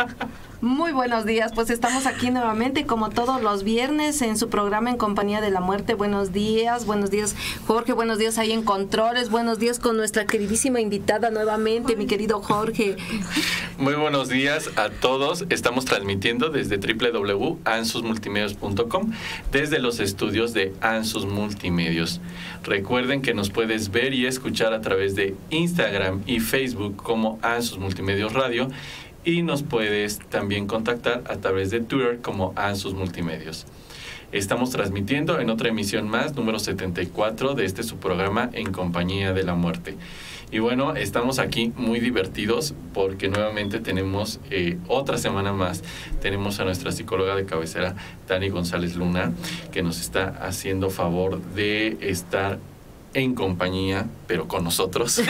Muy buenos días, pues estamos aquí nuevamente como todos los viernes en su programa En Compañía de la Muerte. Buenos días Jorge, buenos días ahí en Controles, buenos días con nuestra queridísima invitada nuevamente, mi querido Jorge. Muy buenos días a todos, estamos transmitiendo desde www.ansusmultimedios.com, desde los estudios de Ansus Multimedios. Recuerden que nos puedes ver y escuchar a través de Instagram y Facebook como Ansus Multimedios Radio, y nos puedes también contactar a través de Twitter como Ansus Multimedios. Estamos transmitiendo en otra emisión más, número 74 de su programa En Compañía de la Muerte. Y bueno, estamos aquí muy divertidos porque nuevamente tenemos otra semana más. Tenemos a nuestra psicóloga de cabecera, Dani González Luna, que nos está haciendo favor de estar en compañía, pero con nosotros.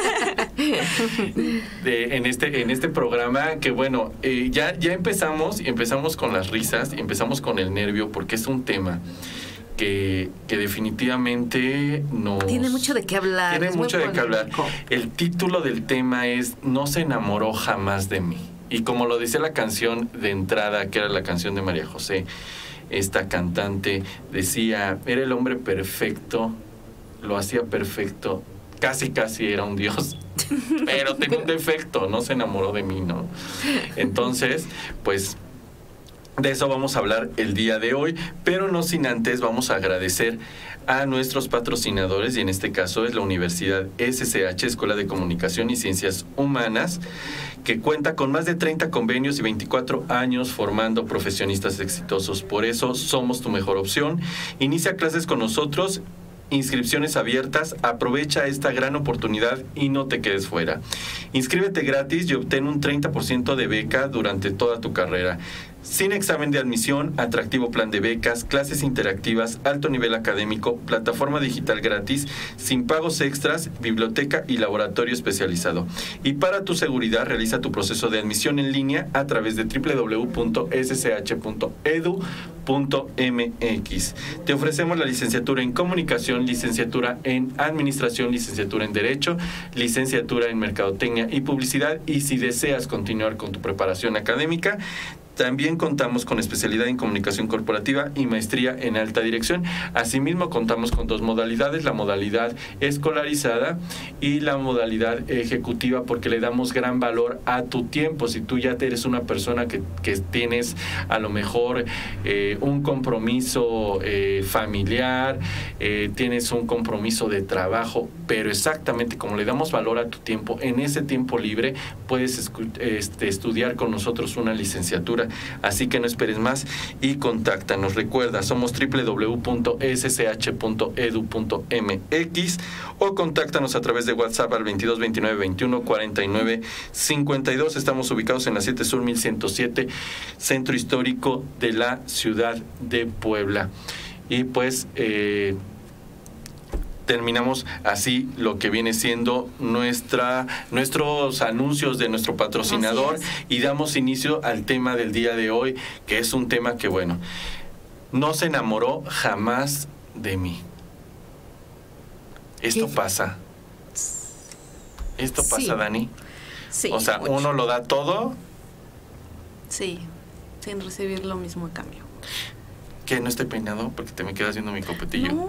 En este programa que bueno, ya empezamos con las risas, empezamos con el nervio, porque es un tema que definitivamente tiene mucho de qué hablar. Tiene mucho de qué hablar. El título del tema es No se enamoró jamás de mí. Y como lo decía la canción de entrada, que era la canción de María José, esta cantante decía, era el hombre perfecto, lo hacía perfecto, casi era un dios, pero tenía un defecto, no se enamoró de mí, ¿no? Entonces, pues de eso vamos a hablar el día de hoy, pero no sin antes vamos a agradecer a nuestros patrocinadores, y en este caso es la Universidad SSH, Escuela de Comunicación y Ciencias Humanas, que cuenta con más de 30 convenios y 24 años formando profesionistas exitosos. Por eso somos tu mejor opción. Inicia clases con nosotros. Inscripciones abiertas, aprovecha esta gran oportunidad y no te quedes fuera. Inscríbete gratis y obtén un 30% de beca durante toda tu carrera. Sin examen de admisión, atractivo plan de becas, clases interactivas, alto nivel académico, plataforma digital gratis, sin pagos extras, biblioteca y laboratorio especializado. Y para tu seguridad, realiza tu proceso de admisión en línea a través de www.ssh.edu.mx. Te ofrecemos la licenciatura en Comunicación, licenciatura en Administración, licenciatura en Derecho, licenciatura en Mercadotecnia y Publicidad, y si deseas continuar con tu preparación académica, también contamos con especialidad en comunicación corporativa y maestría en alta dirección. Asimismo, contamos con dos modalidades, la modalidad escolarizada y la modalidad ejecutiva, porque le damos gran valor a tu tiempo. Si tú ya eres una persona que tienes a lo mejor un compromiso familiar, tienes un compromiso de trabajo, pero exactamente como le damos valor a tu tiempo, en ese tiempo libre puedes estudiar con nosotros una licenciatura. Así que no esperes más y contáctanos. Recuerda, somos www.ssh.edu.mx o contáctanos a través de WhatsApp al 22 29 21 49 52. Estamos ubicados en la 7 Sur 1107, Centro Histórico de la ciudad de Puebla. Y pues terminamos así lo que viene siendo nuestros anuncios de nuestro patrocinador, y damos inicio al tema del día de hoy, que es un tema que, bueno, no se enamoró jamás de mí. Esto pasa. Esto pasa, Dani. Sí. O sea, uno lo da todo. Sí, sin recibir lo mismo a cambio. Que no estoy peinado porque te me quedas viendo mi copetillo. No.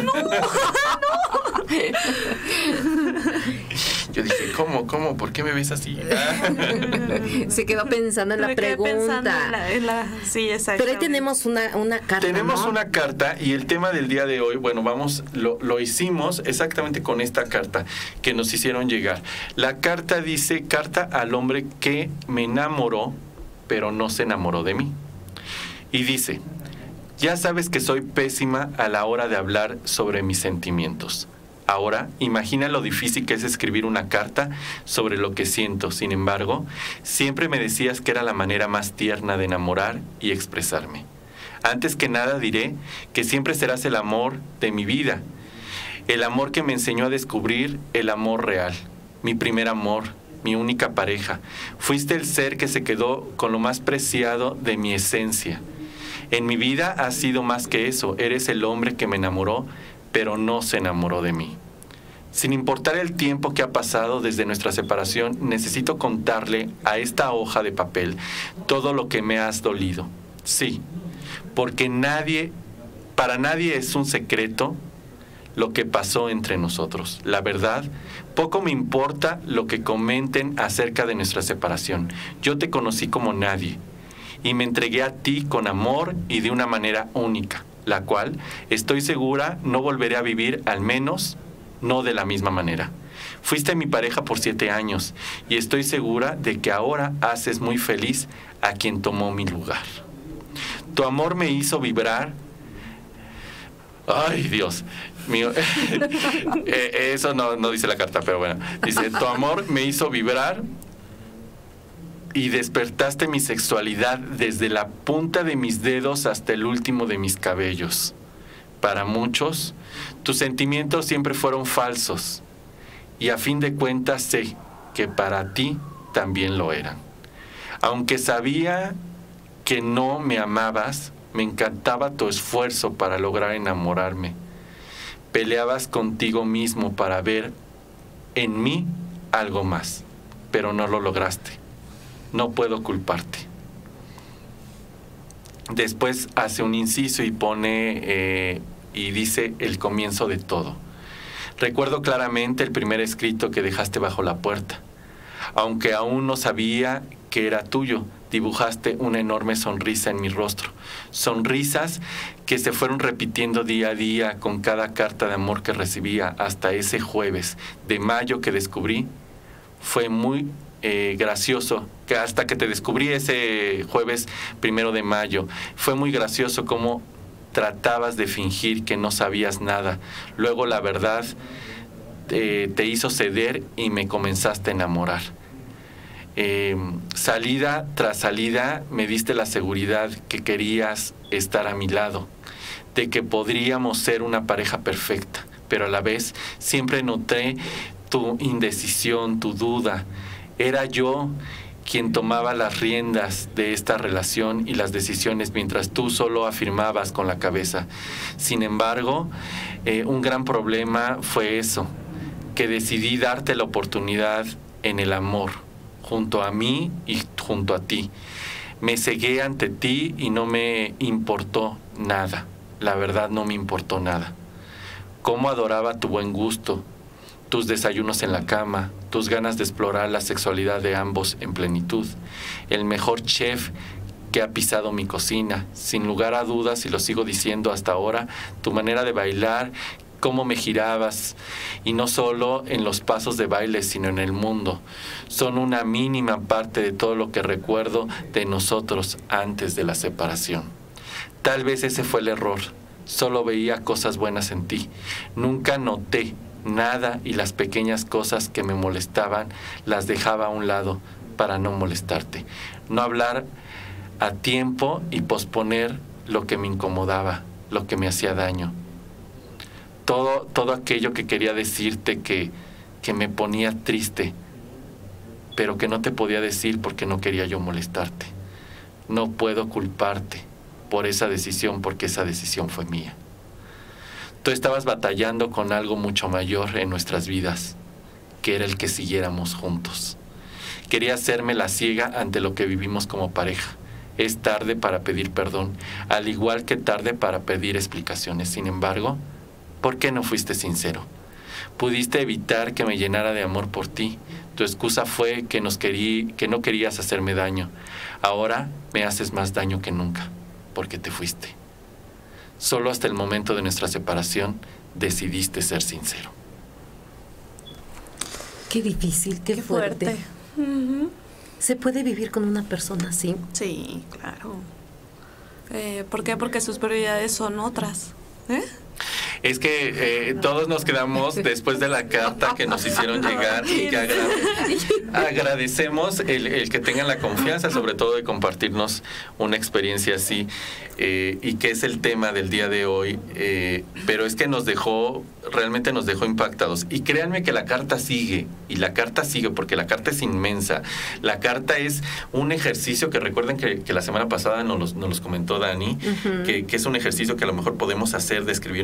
Yo dije, ¿cómo? ¿Por qué me ves así? Se quedó pensando en la pregunta. Sí, exacto. Pero ahí tenemos una carta. Tenemos, ¿no?, una carta, y el tema del día de hoy, bueno, lo hicimos exactamente con esta carta que nos hicieron llegar. La carta dice: carta al hombre que me enamoró, pero no se enamoró de mí. Y dice: ya sabes que soy pésima a la hora de hablar sobre mis sentimientos. Ahora, imagina lo difícil que es escribir una carta sobre lo que siento. Sin embargo, siempre me decías que era la manera más tierna de enamorar y expresarme. Antes que nada diré que siempre serás el amor de mi vida. El amor que me enseñó a descubrir el amor real. Mi primer amor, mi única pareja. Fuiste el ser que se quedó con lo más preciado de mi esencia. En mi vida has sido más que eso. Eres el hombre que me enamoró, pero no se enamoró de mí. Sin importar el tiempo que ha pasado desde nuestra separación, necesito contarle a esta hoja de papel todo lo que me has dolido. Sí, porque para nadie es un secreto lo que pasó entre nosotros. La verdad, poco me importa lo que comenten acerca de nuestra separación. Yo te conocí como nadie y me entregué a ti con amor y de una manera única, la cual estoy segura no volveré a vivir, al menos no de la misma manera. Fuiste mi pareja por 7 años y estoy segura de que ahora haces muy feliz a quien tomó mi lugar. Tu amor me hizo vibrar. Ay, Dios mío. Eso no dice la carta, pero bueno. Dice, tu amor me hizo vibrar y despertaste mi sexualidad desde la punta de mis dedos hasta el último de mis cabellos. Para muchos, tus sentimientos siempre fueron falsos y a fin de cuentas sé que para ti también lo eran. Aunque sabía que no me amabas, me encantaba tu esfuerzo para lograr enamorarme. Peleabas contigo mismo para ver en mí algo más, pero no lo lograste. No puedo culparte. Después hace un inciso y pone y dice el comienzo de todo. Recuerdo claramente el primer escrito que dejaste bajo la puerta. Aunque aún no sabía que era tuyo, dibujaste una enorme sonrisa en mi rostro. Sonrisas que se fueron repitiendo día a día con cada carta de amor que recibía hasta ese jueves de mayo que descubrí. Fue muy gracioso, que hasta que te descubrí ese jueves 1 de mayo, fue muy gracioso cómo tratabas de fingir que no sabías nada. Luego la verdad te hizo ceder y me comenzaste a enamorar. Salida tras salida me diste la seguridad que querías estar a mi lado, de que podríamos ser una pareja perfecta, pero a la vez siempre noté tu indecisión, tu duda. Era yo quien tomaba las riendas de esta relación y las decisiones, mientras tú solo afirmabas con la cabeza. Sin embargo, un gran problema fue eso, que decidí darte la oportunidad en el amor, junto a mí y junto a ti. Me cegué ante ti y no me importó nada. La verdad, no me importó nada. Cómo adoraba tu buen gusto, tus desayunos en la cama, tus ganas de explorar la sexualidad de ambos en plenitud. El mejor chef que ha pisado mi cocina. Sin lugar a dudas, y lo sigo diciendo hasta ahora, tu manera de bailar, cómo me girabas, y no solo en los pasos de baile, sino en el mundo. Son una mínima parte de todo lo que recuerdo de nosotros antes de la separación. Tal vez ese fue el error. Solo veía cosas buenas en ti. Nunca noté nada y las pequeñas cosas que me molestaban las dejaba a un lado para no molestarte. No hablar a tiempo y posponer lo que me incomodaba, lo que me hacía daño. Todo aquello que quería decirte que me ponía triste, pero que no te podía decir porque no quería yo molestarte. No puedo culparte por esa decisión, porque esa decisión fue mía. Tú estabas batallando con algo mucho mayor en nuestras vidas, que era el que siguiéramos juntos. Quería hacerme la ciega ante lo que vivimos como pareja. Es tarde para pedir perdón, al igual que tarde para pedir explicaciones. Sin embargo, ¿por qué no fuiste sincero? Pudiste evitar que me llenara de amor por ti. Tu excusa fue que no querías hacerme daño. Ahora me haces más daño que nunca, porque te fuiste. Solo hasta el momento de nuestra separación decidiste ser sincero. Qué difícil, qué fuerte. Uh-huh. ¿Se puede vivir con una persona así? Sí, claro. ¿Por qué? Porque sus prioridades son otras. Es que todos nos quedamos después de la carta que nos hicieron llegar y que agradecemos el que tengan la confianza, sobre todo de compartirnos una experiencia así, y que es el tema del día de hoy, pero es que realmente nos dejó impactados. Y créanme que la carta sigue, y la carta sigue porque la carta es inmensa. La carta es un ejercicio que recuerden que la semana pasada nos los comentó Dani, uh-huh. que es un ejercicio que a lo mejor podemos hacer de escribirnos una carta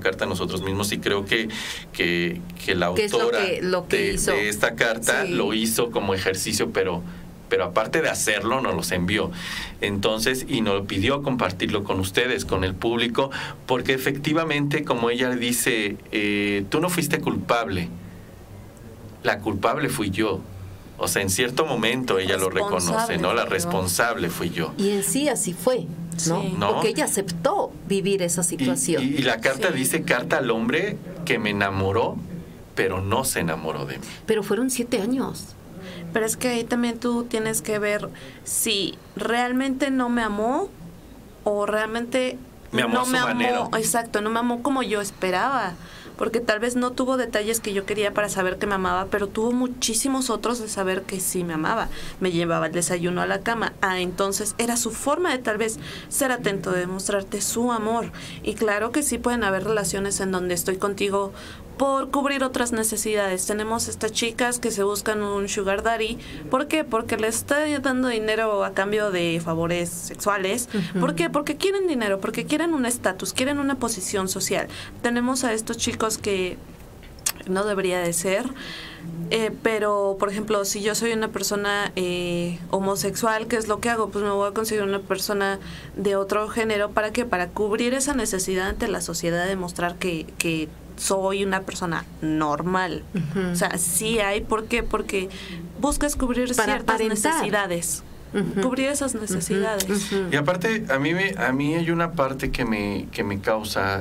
carta a nosotros mismos, y creo que la autora de esta carta lo hizo como ejercicio, pero aparte de hacerlo, nos los envió. Entonces, y nos pidió compartirlo con ustedes, con el público, porque efectivamente, como ella dice, tú no fuiste culpable, la culpable fui yo. O sea, en cierto momento ella lo reconoce, ¿no? La responsable fui yo. Y en sí así fue, ¿no? Sí. Porque ella aceptó vivir esa situación. Y la carta dice, carta al hombre que me enamoró, pero no se enamoró de mí. Pero fueron 7 años. Pero es que ahí también tú tienes que ver si realmente no me amó o realmente me amó no a su me manera. amó. Exacto, no me amó como yo esperaba. Porque tal vez no tuvo detalles que yo quería para saber que me amaba, pero tuvo muchísimos otros de saber que sí me amaba. Me llevaba el desayuno a la cama. Entonces era su forma de tal vez ser atento, de demostrarte su amor. Y claro que sí pueden haber relaciones en donde estoy contigo por cubrir otras necesidades. Tenemos estas chicas que se buscan un sugar daddy. ¿Por qué? Porque les está dando dinero a cambio de favores sexuales. ¿Por qué? Porque quieren dinero, porque quieren un estatus, quieren una posición social. Tenemos a estos chicos que no debería de ser, pero por ejemplo, si yo soy una persona homosexual, ¿qué es lo que hago? Pues me voy a conseguir una persona de otro género. ¿Para qué? Para cubrir esa necesidad ante la sociedad, de mostrar que soy una persona normal. O sea, sí hay. ¿Por qué? Porque buscas cubrir ciertas necesidades. Cubrir esas necesidades. Y aparte, a mí hay una parte que me causa...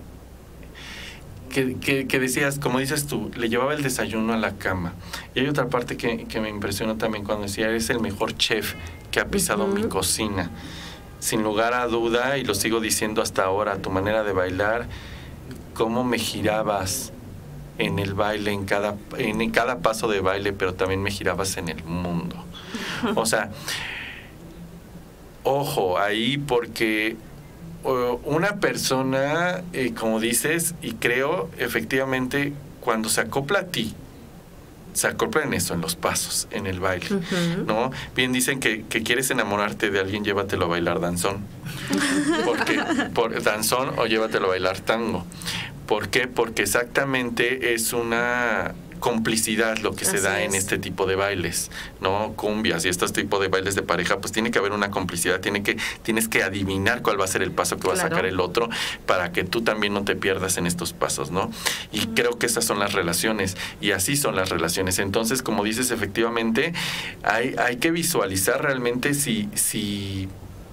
Que decías, como dices tú, le llevaba el desayuno a la cama. Y hay otra parte que me impresionó también cuando decía, eres el mejor chef que ha pisado mi cocina. Sin lugar a duda, y lo sigo diciendo hasta ahora, tu manera de bailar, cómo me girabas en el baile, en cada paso de baile, pero también me girabas en el mundo. O sea, ojo ahí, porque una persona, como dices, y creo efectivamente, cuando se acopla a ti, se acopla en eso, en los pasos, en el baile, ¿no? Bien dicen que quieres enamorarte de alguien, llévatelo a bailar danzón. Por danzón, o llévatelo a bailar tango. ¿Por qué? Porque exactamente es una complicidad lo que se da en este tipo de bailes, ¿no? Cumbias y estos tipos de bailes de pareja, pues tiene que haber una complicidad, tienes que adivinar cuál va a ser el paso que va a sacar el otro, para que tú también no te pierdas en estos pasos, ¿no? Y creo que esas son las relaciones, y así son las relaciones. Entonces, como dices, efectivamente, hay que visualizar realmente si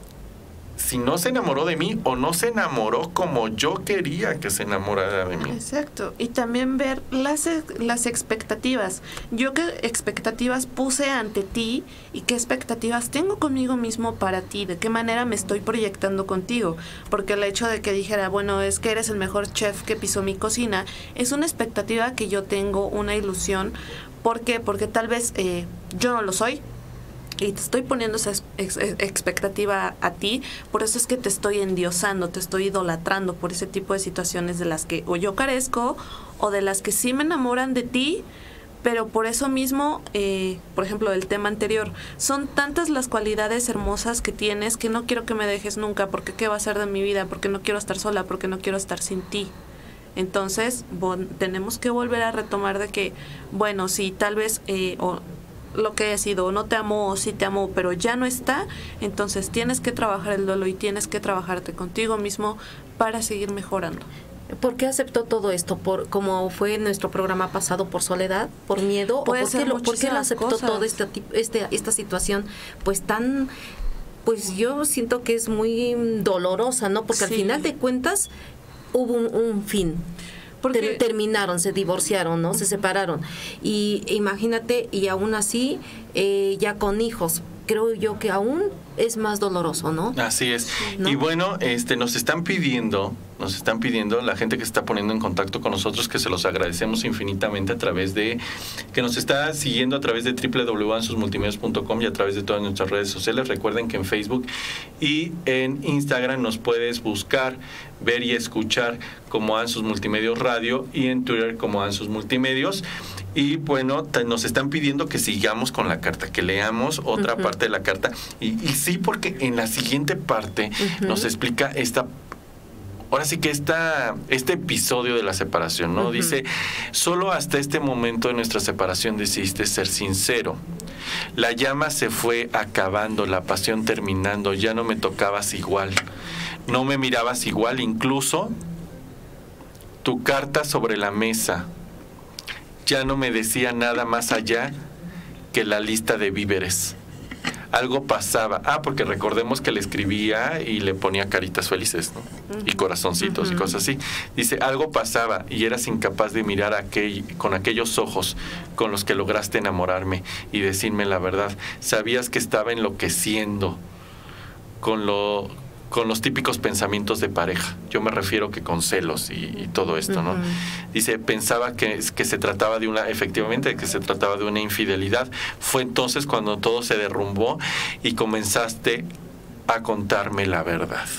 no se enamoró de mí o no se enamoró como yo quería que se enamorara de mí. Exacto. Y también ver las expectativas. Yo qué expectativas puse ante ti y qué expectativas tengo conmigo mismo para ti. De qué manera me estoy proyectando contigo. Porque el hecho de que dijera, bueno, es que eres el mejor chef que pisó mi cocina, es una expectativa que yo tengo, una ilusión. ¿Por qué? Porque tal vez yo no lo soy. Y te estoy poniendo esa expectativa a ti, por eso es que te estoy endiosando, te estoy idolatrando por ese tipo de situaciones de las que o yo carezco, o de las que sí me enamoran de ti, pero por eso mismo, por ejemplo, el tema anterior, son tantas las cualidades hermosas que tienes que no quiero que me dejes nunca, porque ¿qué va a ser de mi vida? Porque no quiero estar sola, porque no quiero estar sin ti. Entonces, tenemos que volver a retomar de que, bueno, si tal vez... lo que haya sido, no te amó o sí te amó, pero ya no está, entonces tienes que trabajar el duelo y tienes que trabajarte contigo mismo para seguir mejorando. ¿Por qué aceptó todo esto? Como fue en nuestro programa pasado, por soledad, por miedo, o por qué lo aceptó todo esta situación pues tan, pues yo siento que es muy dolorosa, ¿no? Porque al final de cuentas hubo un fin. Porque terminaron, se divorciaron, ¿no? Se separaron. Y imagínate, y aún así, ya con hijos, creo yo que aún es más doloroso, ¿no? Así es. ¿No? Y bueno, nos están pidiendo, la gente que se está poniendo en contacto con nosotros, que se los agradecemos infinitamente a través de, que nos está siguiendo a través de www.ansusmultimedios.com y a través de todas nuestras redes sociales. Recuerden que en Facebook y en Instagram nos puedes buscar, ver y escuchar como Ansus Multimedios Radio, y en Twitter como Ansus Multimedios. Y bueno, nos están pidiendo que sigamos con la carta, que leamos otra parte de la carta. Y sí, porque en la siguiente parte nos explica ahora sí que este episodio de la separación, ¿no? Dice, solo hasta este momento de nuestra separación decidiste ser sincero. La llama se fue acabando, la pasión terminando, ya no me tocabas igual, no me mirabas igual, incluso tu carta sobre la mesa ya no me decía nada más allá que la lista de víveres. Algo pasaba. Porque recordemos que le escribía y le ponía caritas felices, ¿no? Y corazoncitos y cosas así. Dice, algo pasaba y eras incapaz de mirar con aquellos ojos con los que lograste enamorarme y decirme la verdad. Sabías que estaba enloqueciendo con los típicos pensamientos de pareja. Yo me refiero que con celos y todo esto, ¿no? Dice, pensaba que se trataba efectivamente, que se trataba de una infidelidad. Fue entonces cuando todo se derrumbó y comenzaste a contarme la verdad.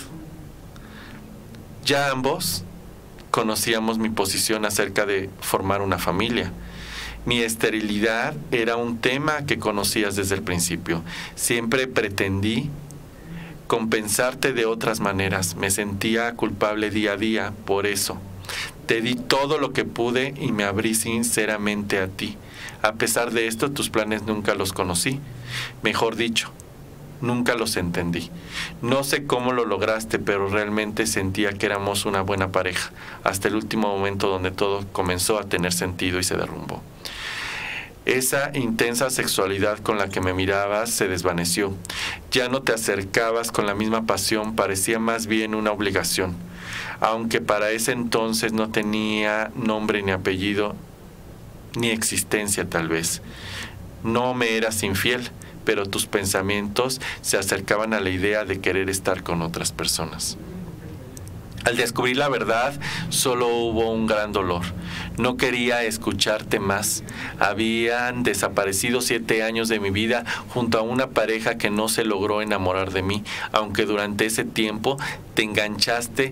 Ya ambos conocíamos mi posición acerca de formar una familia. Mi esterilidad era un tema que conocías desde el principio. Siempre pretendí compensarte de otras maneras. Me sentía culpable día a día por eso. Te di todo lo que pude y me abrí sinceramente a ti. A pesar de esto, tus planes nunca los conocí. Mejor dicho, nunca los entendí. No sé cómo lo lograste, pero realmente sentía que éramos una buena pareja, hasta el último momento donde todo comenzó a tener sentido y se derrumbó. Esa intensa sexualidad con la que me mirabas se desvaneció. Ya no te acercabas con la misma pasión, parecía más bien una obligación. Aunque para ese entonces no tenía nombre ni apellido, ni existencia tal vez. No me eras infiel, pero tus pensamientos se acercaban a la idea de querer estar con otras personas. Al descubrir la verdad, solo hubo un gran dolor. No quería escucharte más. Habían desaparecido 7 años de mi vida junto a una pareja que no se logró enamorar de mí, aunque durante ese tiempo te enganchaste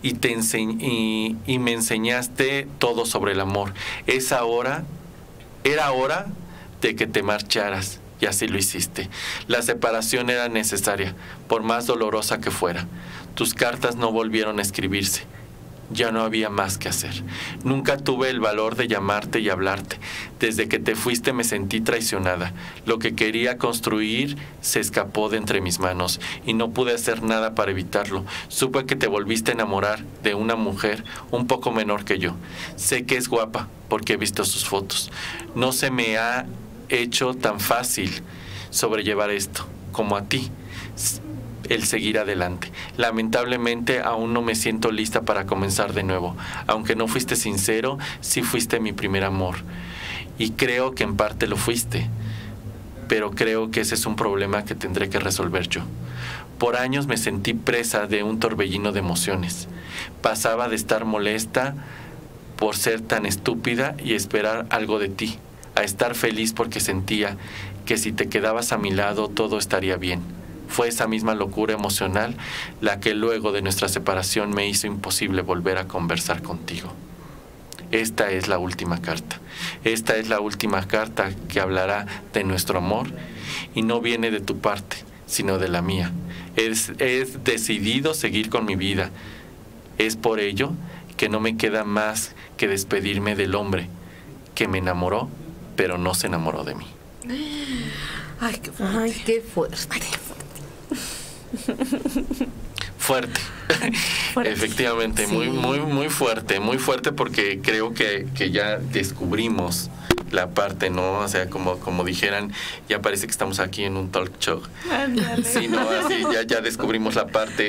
y me enseñaste todo sobre el amor. Era hora de que te marcharas, y así lo hiciste. La separación era necesaria, por más dolorosa que fuera. Tus cartas no volvieron a escribirse. Ya no había más que hacer. Nunca tuve el valor de llamarte y hablarte. Desde que te fuiste me sentí traicionada. Lo que quería construir se escapó de entre mis manos y no pude hacer nada para evitarlo. Supe que te volviste a enamorar de una mujer un poco menor que yo. Sé que es guapa porque he visto sus fotos. No se me ha hecho tan fácil sobrellevar esto como a ti. El seguir adelante. Lamentablemente aún no me siento lista para comenzar de nuevo. Aunque no fuiste sincero, sí fuiste mi primer amor. Y creo que en parte lo fuiste. Pero creo que ese es un problema que tendré que resolver yo. Por años me sentí presa de un torbellino de emociones. Pasaba de estar molesta por ser tan estúpida y esperar algo de ti, a estar feliz porque sentía que si te quedabas a mi lado todo estaría bien. Fue esa misma locura emocional la que luego de nuestra separación me hizo imposible volver a conversar contigo. Esta es la última carta. Esta es la última carta que hablará de nuestro amor y no viene de tu parte, sino de la mía. He decidido seguir con mi vida. Es por ello que no me queda más que despedirme del hombre que me enamoró, pero no se enamoró de mí. Ay, qué fuerte. Ay, qué fuerte. Fuerte. Efectivamente, sí. muy fuerte porque creo que ya descubrimos la parte, ¿no? O sea, como dijeran, ya parece que estamos aquí en un talk show. Sí, no, así ya descubrimos la parte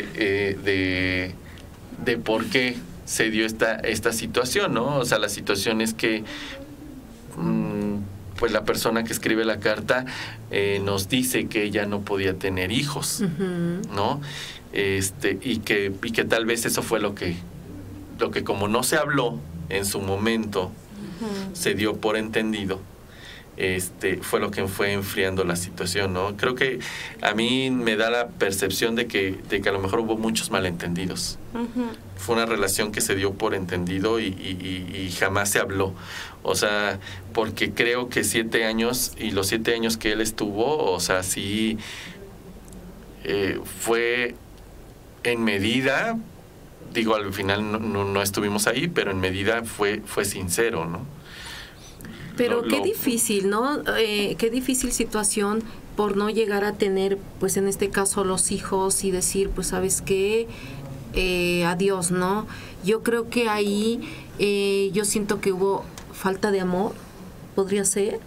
de por qué se dio esta situación, ¿no? O sea, la situación es que pues la persona que escribe la carta nos dice que ella no podía tener hijos, ¿no? Y que tal vez eso fue lo que como no se habló en su momento, se dio por entendido, fue lo que fue enfriando la situación, ¿no? Creo que a mí me da la percepción de que a lo mejor hubo muchos malentendidos. Fue una relación que se dio por entendido y jamás se habló. O sea, porque creo que 7 años y los 7 años que él estuvo, o sea, sí fue en medida, digo, al final no estuvimos ahí, pero en medida fue sincero, ¿no? Pero qué difícil, ¿no? Qué difícil situación por no llegar a tener, pues en este caso, los hijos y decir, pues, ¿sabes qué? Adiós, ¿no? Yo creo que ahí yo siento que hubo falta de amor, podría ser,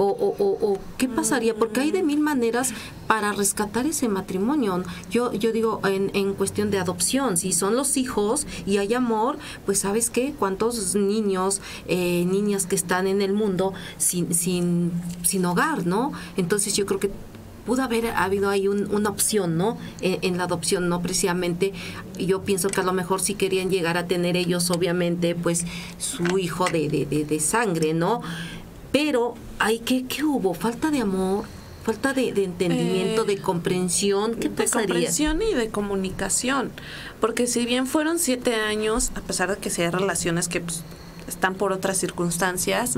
o qué pasaría, porque hay de mil maneras para rescatar ese matrimonio. Yo digo en cuestión de adopción, si son los hijos y hay amor, pues ¿sabes qué? Cuántos niños, niñas que están en el mundo sin hogar, ¿no? Entonces yo creo que pudo haber habido ahí una opción, ¿no? En la adopción, no precisamente. Yo pienso que a lo mejor sí querían llegar a tener ellos, obviamente, pues su hijo de sangre, ¿no? Pero ¿qué hubo? Falta de amor, falta de entendimiento, de comprensión. ¿Qué pasaría? De comprensión y de comunicación. Porque si bien fueron 7 años, a pesar de que sí hay relaciones que pues, están por otras circunstancias.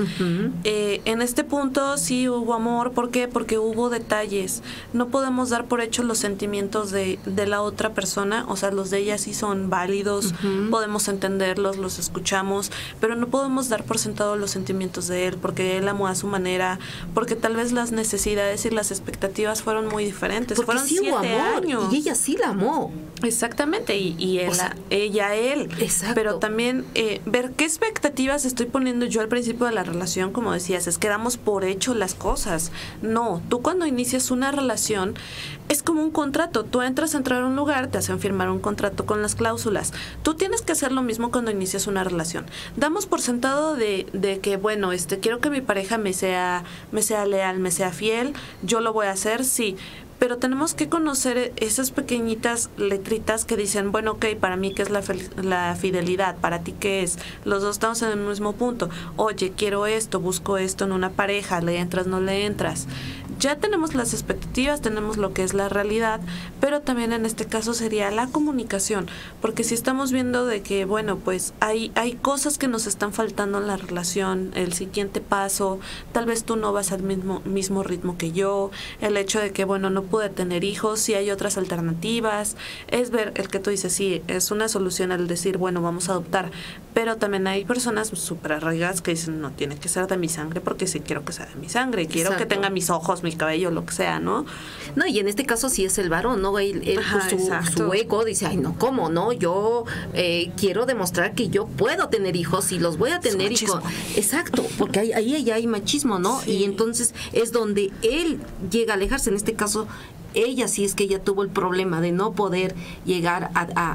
En este punto sí hubo amor. ¿Por qué? Porque hubo detalles. No podemos dar por hecho los sentimientos de la otra persona. O sea, los de ella sí son válidos, podemos entenderlos, los escuchamos, pero no podemos dar por sentado los sentimientos de él, porque él amó a su manera, porque tal vez las necesidades y las expectativas fueron muy diferentes. Porque fueron sí 7 hubo amor, años. y ella sí la amó. Exactamente, y él, o sea, ella, él. Exacto. Pero también ver qué expectativas estoy poniendo yo al principio de la relación, como decías, es que damos por hecho las cosas. No, tú cuando inicias una relación es como un contrato. Tú entras a entrar a un lugar, te hacen firmar un contrato con las cláusulas. Tú tienes que hacer lo mismo cuando inicias una relación. Damos por sentado de que, bueno, quiero que mi pareja me sea leal, me sea fiel, yo lo voy a hacer, sí. Pero tenemos que conocer esas pequeñitas letritas que dicen, bueno, ok, para mí, ¿qué es la fidelidad? ¿Para ti qué es? Los dos estamos en el mismo punto. Oye, quiero esto, busco esto en una pareja, ¿le entras, no le entras? Ya tenemos las expectativas, tenemos lo que es la realidad, pero también en este caso sería la comunicación, porque si estamos viendo de que, bueno, pues hay cosas que nos están faltando en la relación, el siguiente paso, tal vez tú no vas al mismo ritmo que yo, el hecho de que, bueno, no pude tener hijos, si hay otras alternativas, es ver el que tú dices, sí, es una solución al decir, bueno, vamos a adoptar, pero también hay personas súper arraigadas que dicen, no, tiene que ser de mi sangre, porque sí quiero que sea de mi sangre, quiero que tenga mis ojos, mi cabello, lo que sea, ¿no? No, y en este caso sí es el varón, ¿no? Él su ego dice, ay, no, ¿cómo, no? Yo quiero demostrar que yo puedo tener hijos y los voy a tener. Exacto, porque ahí ya hay machismo, ¿no? Sí. Y entonces es donde él llega a alejarse. En este caso, ella sí es que ella tuvo el problema de no poder llegar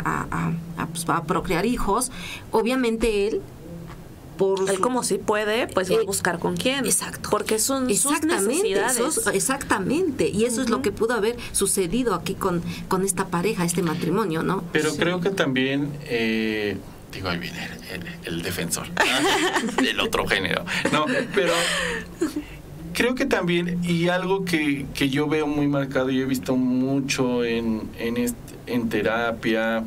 a procrear hijos. Obviamente él como si puede, pues va a buscar con quién. Exacto. Porque son sus necesidades. Exactamente. Y eso es lo que pudo haber sucedido aquí con esta pareja, este matrimonio, ¿no? Pero creo que también, digo, ahí viene el defensor del otro género. No, pero creo que también, y algo que yo veo muy marcado y he visto mucho en terapia,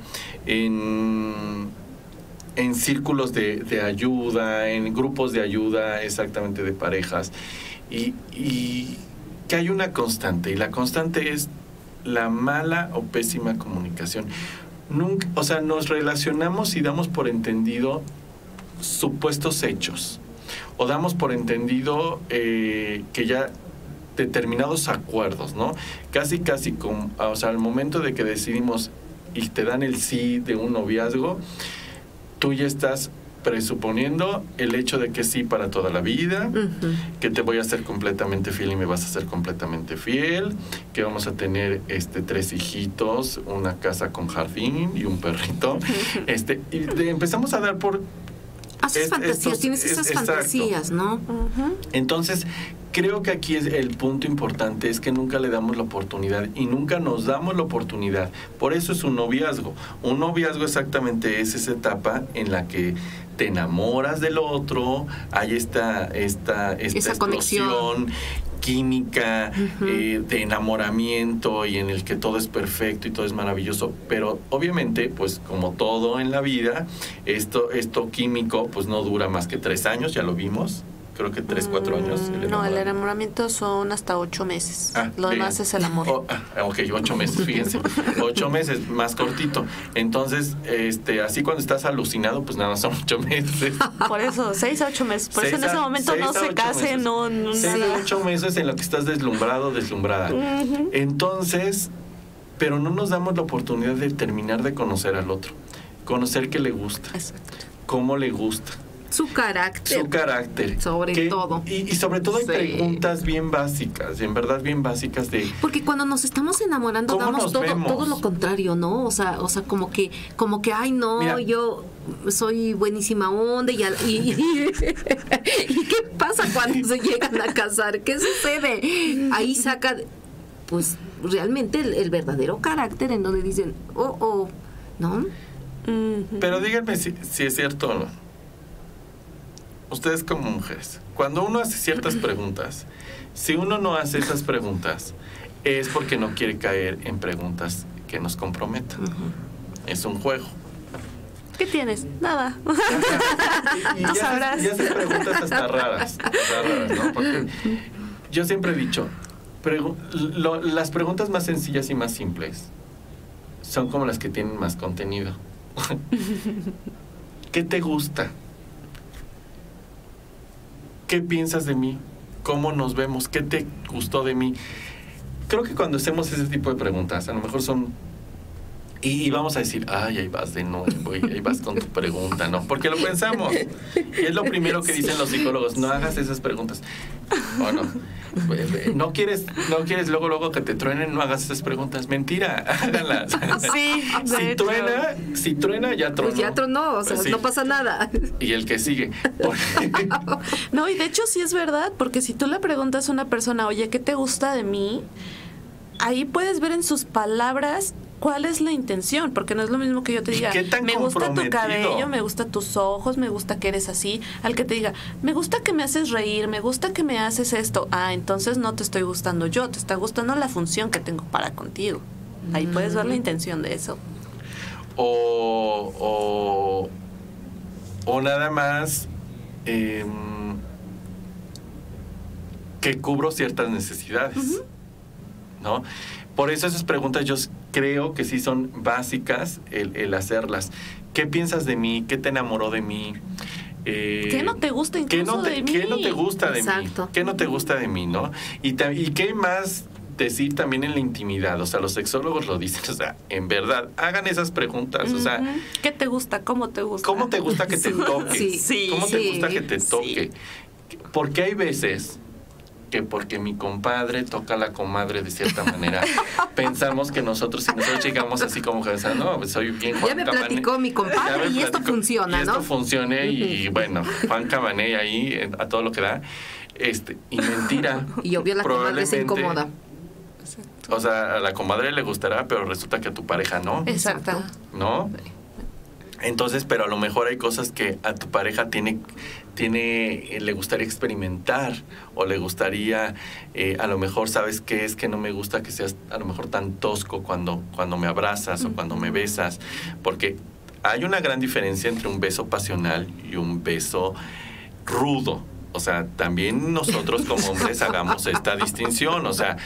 en círculos de ayuda, en grupos de ayuda, exactamente de parejas, y que hay una constante, y la constante es la mala o pésima comunicación. Nunca, o sea, nos relacionamos y damos por entendido supuestos hechos, o damos por entendido que ya determinados acuerdos, ¿no? Casi o sea, al momento de que decidimos y te dan el sí de un noviazgo, tú ya estás presuponiendo el hecho de que sí para toda la vida, que te voy a ser completamente fiel y me vas a ser completamente fiel, que vamos a tener 3 hijitos, una casa con jardín y un perrito. Y empezamos a dar por... Haces fantasías, tienes esas fantasías, ¿no? Entonces, creo que aquí es el punto importante, es que nunca le damos la oportunidad y nunca nos damos la oportunidad. Por eso es un noviazgo. Un noviazgo exactamente es esa etapa en la que te enamoras del otro, hay esta explosión química, de enamoramiento, y en el que todo es perfecto y todo es maravilloso, pero obviamente, pues como todo en la vida, esto químico pues no dura más que 3 años, ya lo vimos, creo que 3, 4 años. No, el enamoramiento son hasta 8 meses. Lo bien. demás es el amor. Ok, 8 meses, fíjense. 8 meses, más cortito. Entonces, así cuando estás alucinado, pues nada más son 8 meses. Por eso, 6 a 8 meses. Por eso en ese momento no se case, no 6 a 8 meses en lo que estás deslumbrado, deslumbrada. Entonces, pero no nos damos la oportunidad de terminar de conocer al otro. Conocer qué le gusta. Exacto. Cómo le gusta. Su carácter. Sobre todo. Y sobre todo hay preguntas bien básicas, en verdad bien básicas de... Porque cuando nos estamos enamorando damos todo lo contrario, ¿no? O sea, como que, ay, no, mira, yo soy buenísima onda y ¿qué pasa cuando se llegan a casar? ¿Qué sucede? Ahí saca, pues, realmente el verdadero carácter en donde dicen, ¿no? Pero díganme si es cierto o no. Ustedes como mujeres, cuando uno hace ciertas preguntas, si uno no hace esas preguntas, es porque no quiere caer en preguntas que nos comprometan. Es un juego. ¿Qué tienes? Nada. Y ya haces preguntas hasta raras, ¿no? Porque yo siempre he dicho, las preguntas más sencillas y más simples son como las que tienen más contenido. ¿Qué te gusta? ¿Qué piensas de mí? ¿Cómo nos vemos? ¿Qué te gustó de mí? Creo que cuando hacemos ese tipo de preguntas, a lo mejor son... Y vamos a decir, ay, ahí vas de nuevo, ahí vas con tu pregunta, ¿no? Porque lo pensamos. Y es lo primero que dicen los psicólogos, no hagas esas preguntas. ¿O no? No quieres luego que te truenen, no hagas esas preguntas. Mentira, háganlas. Sí, si truena, ya tronó. Pues ya tronó, o sea, sí. No pasa nada. Y el que sigue. No, y de hecho sí es verdad, porque si tú le preguntas a una persona, oye, ¿qué te gusta de mí? Ahí puedes ver en sus palabras cuál es la intención, porque no es lo mismo que yo te diga, me gusta tu cabello, me gusta tus ojos, me gusta que eres así, al que te diga, me gusta que me haces reír, me gusta que me haces esto. Entonces no te estoy gustando yo, te está gustando la función que tengo para contigo. Ahí puedes ver la intención de eso. O nada más que cubro ciertas necesidades, ¿no? Por eso esas preguntas yo creo que sí son básicas el hacerlas. ¿Qué piensas de mí? ¿Qué te enamoró de mí? ¿Qué no te gusta incluso de mí? ¿Qué no te gusta de Exacto. mí? ¿Qué no te gusta de mí, no? Y qué más decir también en la intimidad. O sea, los sexólogos lo dicen. O sea, en verdad, hagan esas preguntas. O sea, ¿qué te gusta? ¿Cómo te gusta? ¿Cómo te gusta que te toque? Sí, ¿Cómo te gusta que te toque? Sí. Porque hay veces que porque mi compadre toca a la comadre de cierta manera, pensamos que nosotros llegamos así como que, no, pues soy bien Juan Ya me platicó mi compadre y esto funciona, ¿no? Y esto funciona y bueno, Juan Cabané ahí a todo lo que da, y mentira. Y obvio la comadre se incomoda. O sea, a la comadre le gustará, pero resulta que a tu pareja no. Exacto. ¿No? Entonces, pero a lo mejor hay cosas que a tu pareja le gustaría experimentar, o le gustaría, a lo mejor, ¿sabes qué? Es que no me gusta que seas a lo mejor tan tosco cuando me abrazas o cuando me besas, porque hay una gran diferencia entre un beso pasional y un beso rudo. O sea, también nosotros como hombres hagamos esta distinción. O sea,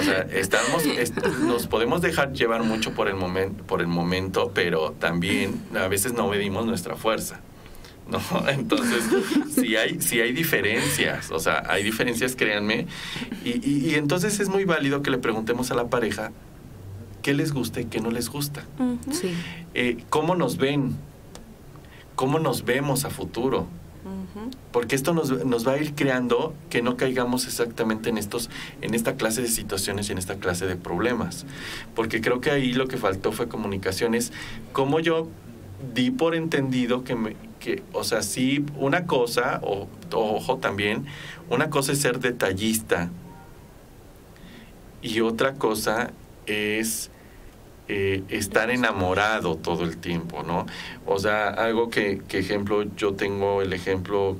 nos podemos dejar llevar mucho por el momento, pero también a veces no medimos nuestra fuerza, ¿no? Entonces, sí hay diferencias. O sea, hay diferencias, créanme. Y entonces es muy válido que le preguntemos a la pareja qué les gusta y qué no les gusta. Sí. ¿Cómo nos ven? ¿Cómo nos vemos a futuro? Porque esto nos va a ir creando que no caigamos exactamente en esta clase de situaciones y en esta clase de problemas. Porque creo que ahí lo que faltó fue comunicación. Es como yo di por entendido o sea, sí, una cosa, ojo también, una cosa es ser detallista y otra cosa es estar enamorado todo el tiempo, ¿no? O sea, algo que ejemplo, yo tengo el ejemplo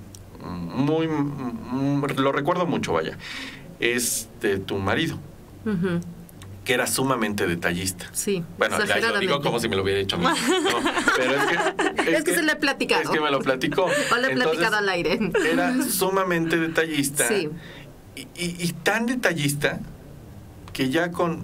lo recuerdo mucho, vaya, es de tu marido, que era sumamente detallista. Sí, bueno, ya yo digo como si me lo hubiera dicho a mí. No, pero es que se le ha platicado. Es que me lo platicó. O le he platicado al aire. Era sumamente detallista. Sí. Y tan detallista que ya con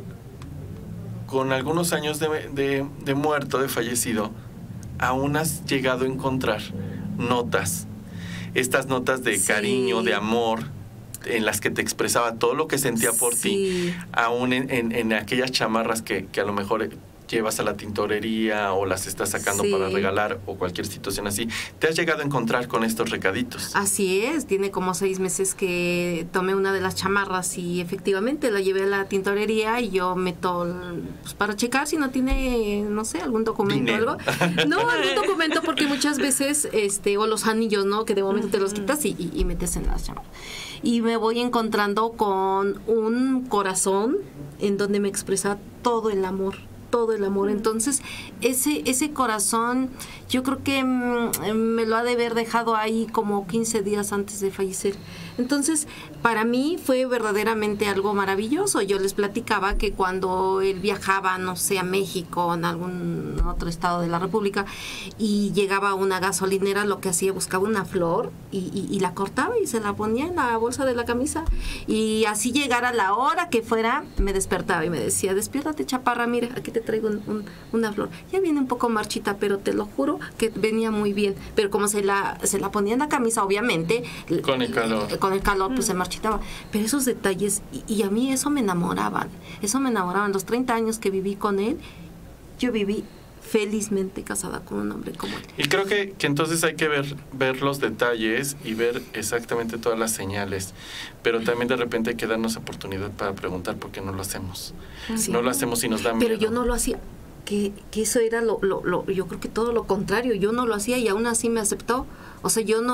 algunos años de muerto, de fallecido, aún has llegado a encontrar notas. Estas notas de cariño, de amor, en las que te expresaba todo lo que sentía por ti, aún en aquellas chamarras que a lo mejor llevas a la tintorería o las estás sacando para regalar o cualquier situación así. ¿Te has llegado a encontrar con estos recaditos? Así es, tiene como 6 meses que tomé una de las chamarras y efectivamente la llevé a la tintorería y yo meto pues, para checar si no tiene, no sé, algún documento o algo. No, algún documento, porque muchas veces, o los anillos, ¿no? Que de momento te los quitas y metes en las chamarras. Y me voy encontrando con un corazón en donde me expresa todo el amor. Entonces ese corazón yo creo que me lo ha de haber dejado ahí como 15 días antes de fallecer. Entonces para mí fue verdaderamente algo maravilloso. Yo les platicaba que cuando él viajaba, no sé, a México, en algún otro estado de la República, y llegaba a una gasolinera, lo que hacía, buscaba una flor y la cortaba y se la ponía en la bolsa de la camisa, y así llegara la hora que fuera, me despertaba y me decía: despiértate, chaparra, mira, aquí te traigo una flor. Ya viene un poco marchita, pero te lo juro que venía muy bien. Pero como se la ponía en la camisa, obviamente, con el calor, pues se marchitaba. Pero esos detalles, y a mí eso me enamoraban. Los 30 años que viví con él, yo viví felizmente casada con un hombre como él. Y creo que entonces hay que ver los detalles y ver exactamente todas las señales, pero también de repente hay que darnos oportunidad para preguntar por qué no lo hacemos. Sí. No lo hacemos y nos da miedo. Pero yo no lo hacía, que eso era yo creo que todo lo contrario. Yo no lo hacía y aún así me aceptó. O sea, yo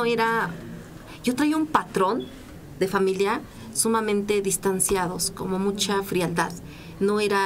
traía un patrón de familia sumamente distanciados, como mucha frialdad. No era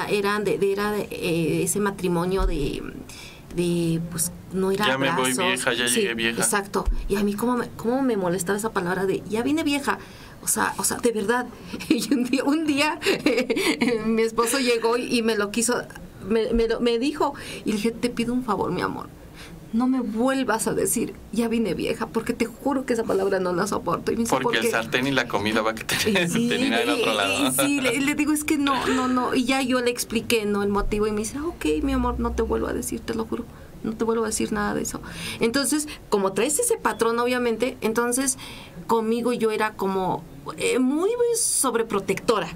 ese matrimonio de pues no era ya abrazos. Me voy vieja, ya llegué vieja. Exacto. Y a mí cómo me molestaba esa palabra de ya vine vieja. O sea, de verdad. Y un día mi esposo llegó y me lo quiso, me dijo, y le dije: te pido un favor, mi amor, no me vuelvas a decir ya vine vieja, porque te juro que esa palabra no la soporto. Y me dice: porque el sartén y la comida va a tener en otro lado. Sí, le digo: es que no. Y ya yo le expliqué, ¿no?, el motivo, y me dice: ok, mi amor, no te vuelvo a decir, te lo juro, no te vuelvo a decir nada de eso. Entonces, como traes ese patrón, obviamente, entonces conmigo yo era como muy sobreprotectora.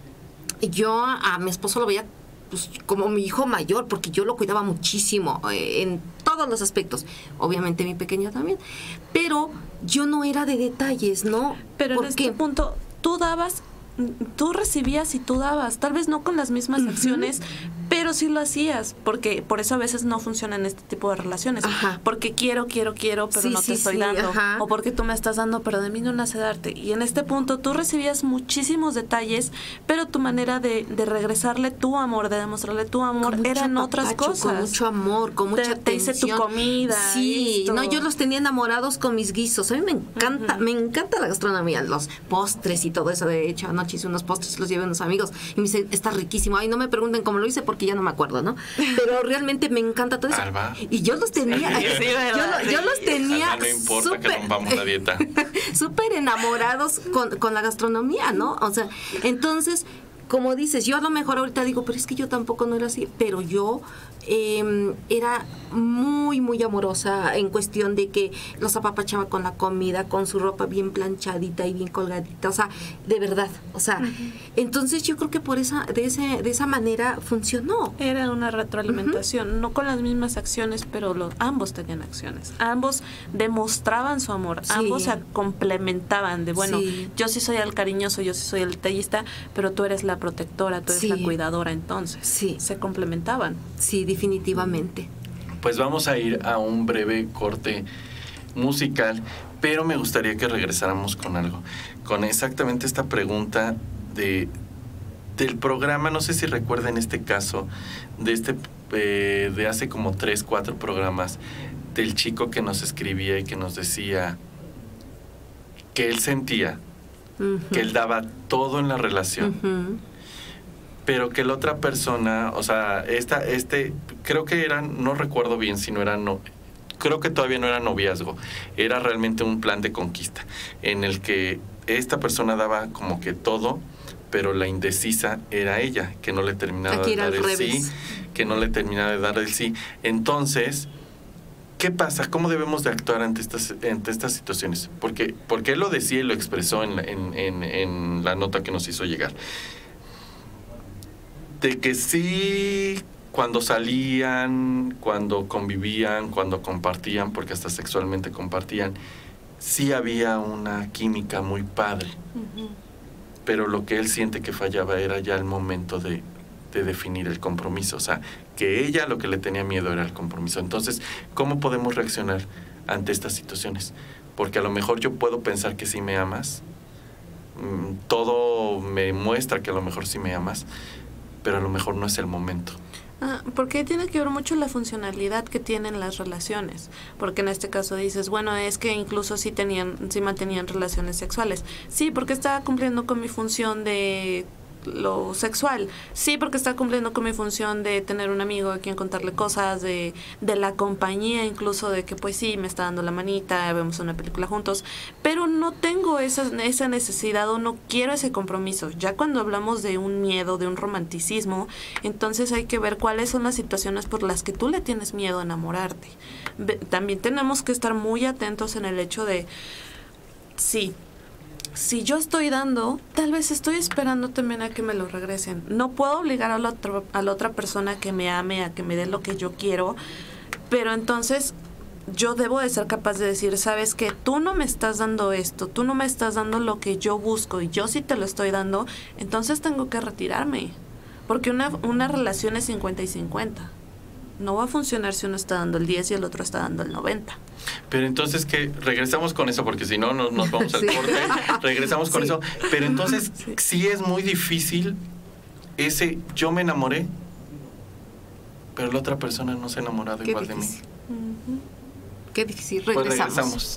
Yo a mi esposo lo veía pues como mi hijo mayor, porque yo lo cuidaba muchísimo en todos los aspectos. Obviamente mi pequeña también. Pero yo no era de detalles, ¿no? Pero en este punto, tú recibías y tú dabas. Tal vez no con las mismas acciones, pero sí lo hacías. Porque por eso a veces no funcionan este tipo de relaciones. Ajá. Porque quiero, pero no te estoy dando. Ajá. O porque tú me estás dando, pero de mí no nace darte. Y en este punto tú recibías muchísimos detalles, pero tu manera de regresarle tu amor, de demostrarle tu amor, eran otras cosas. Con mucho amor, con mucha atención. Te hice tu comida. Sí, no, yo los tenía enamorados con mis guisos. A mí me encanta la gastronomía, los postres y todo eso. De hecho, anoche hice unos postres, los llevé a unos amigos y me dice: está riquísimo. Ay, no me pregunten cómo lo hice porque ya no me acuerdo, ¿no? Pero realmente me encanta todo eso. Alba. Y yo los tenía, yo los tenía. No importa que rompamos la dieta. Súper enamorados con la gastronomía, ¿no? O sea, entonces, como dices, yo a lo mejor ahorita digo, pero es que yo tampoco no era así, pero yo era muy, muy amorosa en cuestión de que los apapachaba con la comida, con su ropa bien planchadita y bien colgadita, o sea, de verdad, o sea, entonces yo creo que de esa manera funcionó. Era una retroalimentación, no con las mismas acciones, pero ambos tenían acciones, ambos demostraban su amor, ambos se complementaban de, bueno, yo sí soy el cariñoso, yo sí soy el detallista, pero tú eres la protectora, tú eres la cuidadora, entonces se complementaban. Sí, definitivamente. Pues vamos a ir a un breve corte musical, pero me gustaría que regresáramos con algo, con exactamente esta pregunta del programa. No sé si recuerdan este caso de hace como 3, 4 programas, del chico que nos escribía y que nos decía que él sentía que él daba todo en la relación, pero que la otra persona, o sea, creo que eran, no recuerdo bien si no eran, no, creo que todavía no era noviazgo, era realmente un plan de conquista, en el que esta persona daba como que todo, pero la indecisa era ella, que no le terminaba de dar el sí, que no le terminaba de dar el sí. Entonces, ¿qué pasa? ¿Cómo debemos de actuar ante estas situaciones? Porque él lo decía y lo expresó en la nota que nos hizo llegar. De que sí, cuando salían, cuando convivían, cuando compartían, porque hasta sexualmente compartían, sí había una química muy padre. Pero lo que él siente que fallaba era ya el momento de definir el compromiso. O sea, que ella lo que le tenía miedo era el compromiso. Entonces, ¿cómo podemos reaccionar ante estas situaciones? Porque a lo mejor yo puedo pensar que sí me amas, todo me muestra que a lo mejor sí me amas, pero a lo mejor no es el momento. Porque tiene que ver mucho la funcionalidad que tienen las relaciones. Porque en este caso dices, bueno, es que incluso sí mantenían relaciones sexuales. Sí, porque estaba cumpliendo con mi función de lo sexual. Sí, porque estaba cumpliendo con mi función de tener un amigo a quien contarle cosas, de la compañía, incluso de que pues sí, me está dando la manita, vemos una película juntos, pero no tengo esa necesidad o no quiero ese compromiso. Ya cuando hablamos de un miedo, de un romanticismo, entonces hay que ver cuáles son las situaciones por las que tú le tienes miedo a enamorarte. También tenemos que estar muy atentos en el hecho de, sí, si yo estoy dando, tal vez estoy esperando también a que me lo regresen. No puedo obligar a la otra persona a que me ame, a que me dé lo que yo quiero, pero entonces yo debo de ser capaz de decir, sabes que tú no me estás dando esto, tú no me estás dando lo que yo busco y yo sí te lo estoy dando, entonces tengo que retirarme. Porque una relación es 50 y 50. No va a funcionar si uno está dando el 10 y el otro está dando el 90. Pero entonces, ¿qué? Regresamos con eso, porque si no, nos vamos al corte. Regresamos con eso. Pero entonces, sí es muy difícil ese yo me enamoré, pero la otra persona no se ha enamorado igual de mí. Qué difícil. Pues regresamos.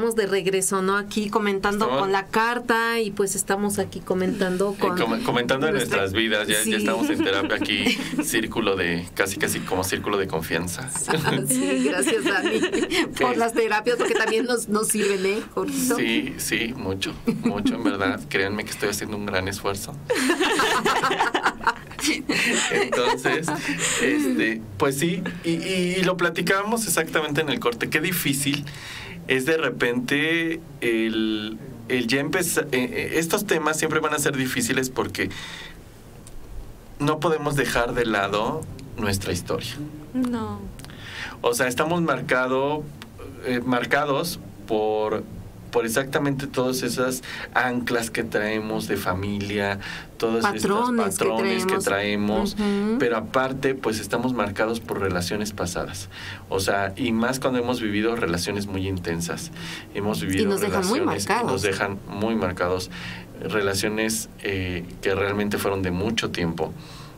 estamos de regreso, ¿no? Aquí comentando con la carta y pues estamos aquí comentando comentando de nuestras vidas. Ya estamos en terapia aquí, casi como círculo de confianza. Sí, gracias, Dani, por las terapias, porque también nos sirven, ¿eh, Jorgito? Sí, mucho, en verdad. Créanme que estoy haciendo un gran esfuerzo. Entonces, pues sí, y lo platicábamos exactamente en el corte. Qué difícil es de repente el ya empezar. Estos temas siempre van a ser difíciles porque no podemos dejar de lado nuestra historia. No. O sea, estamos marcados por exactamente todas esas anclas que traemos de familia, todos estos patrones que traemos, pero aparte pues estamos marcados por relaciones pasadas. O sea, y más cuando hemos vivido relaciones muy intensas. Hemos vivido y nos dejan muy marcados relaciones que realmente fueron de mucho tiempo.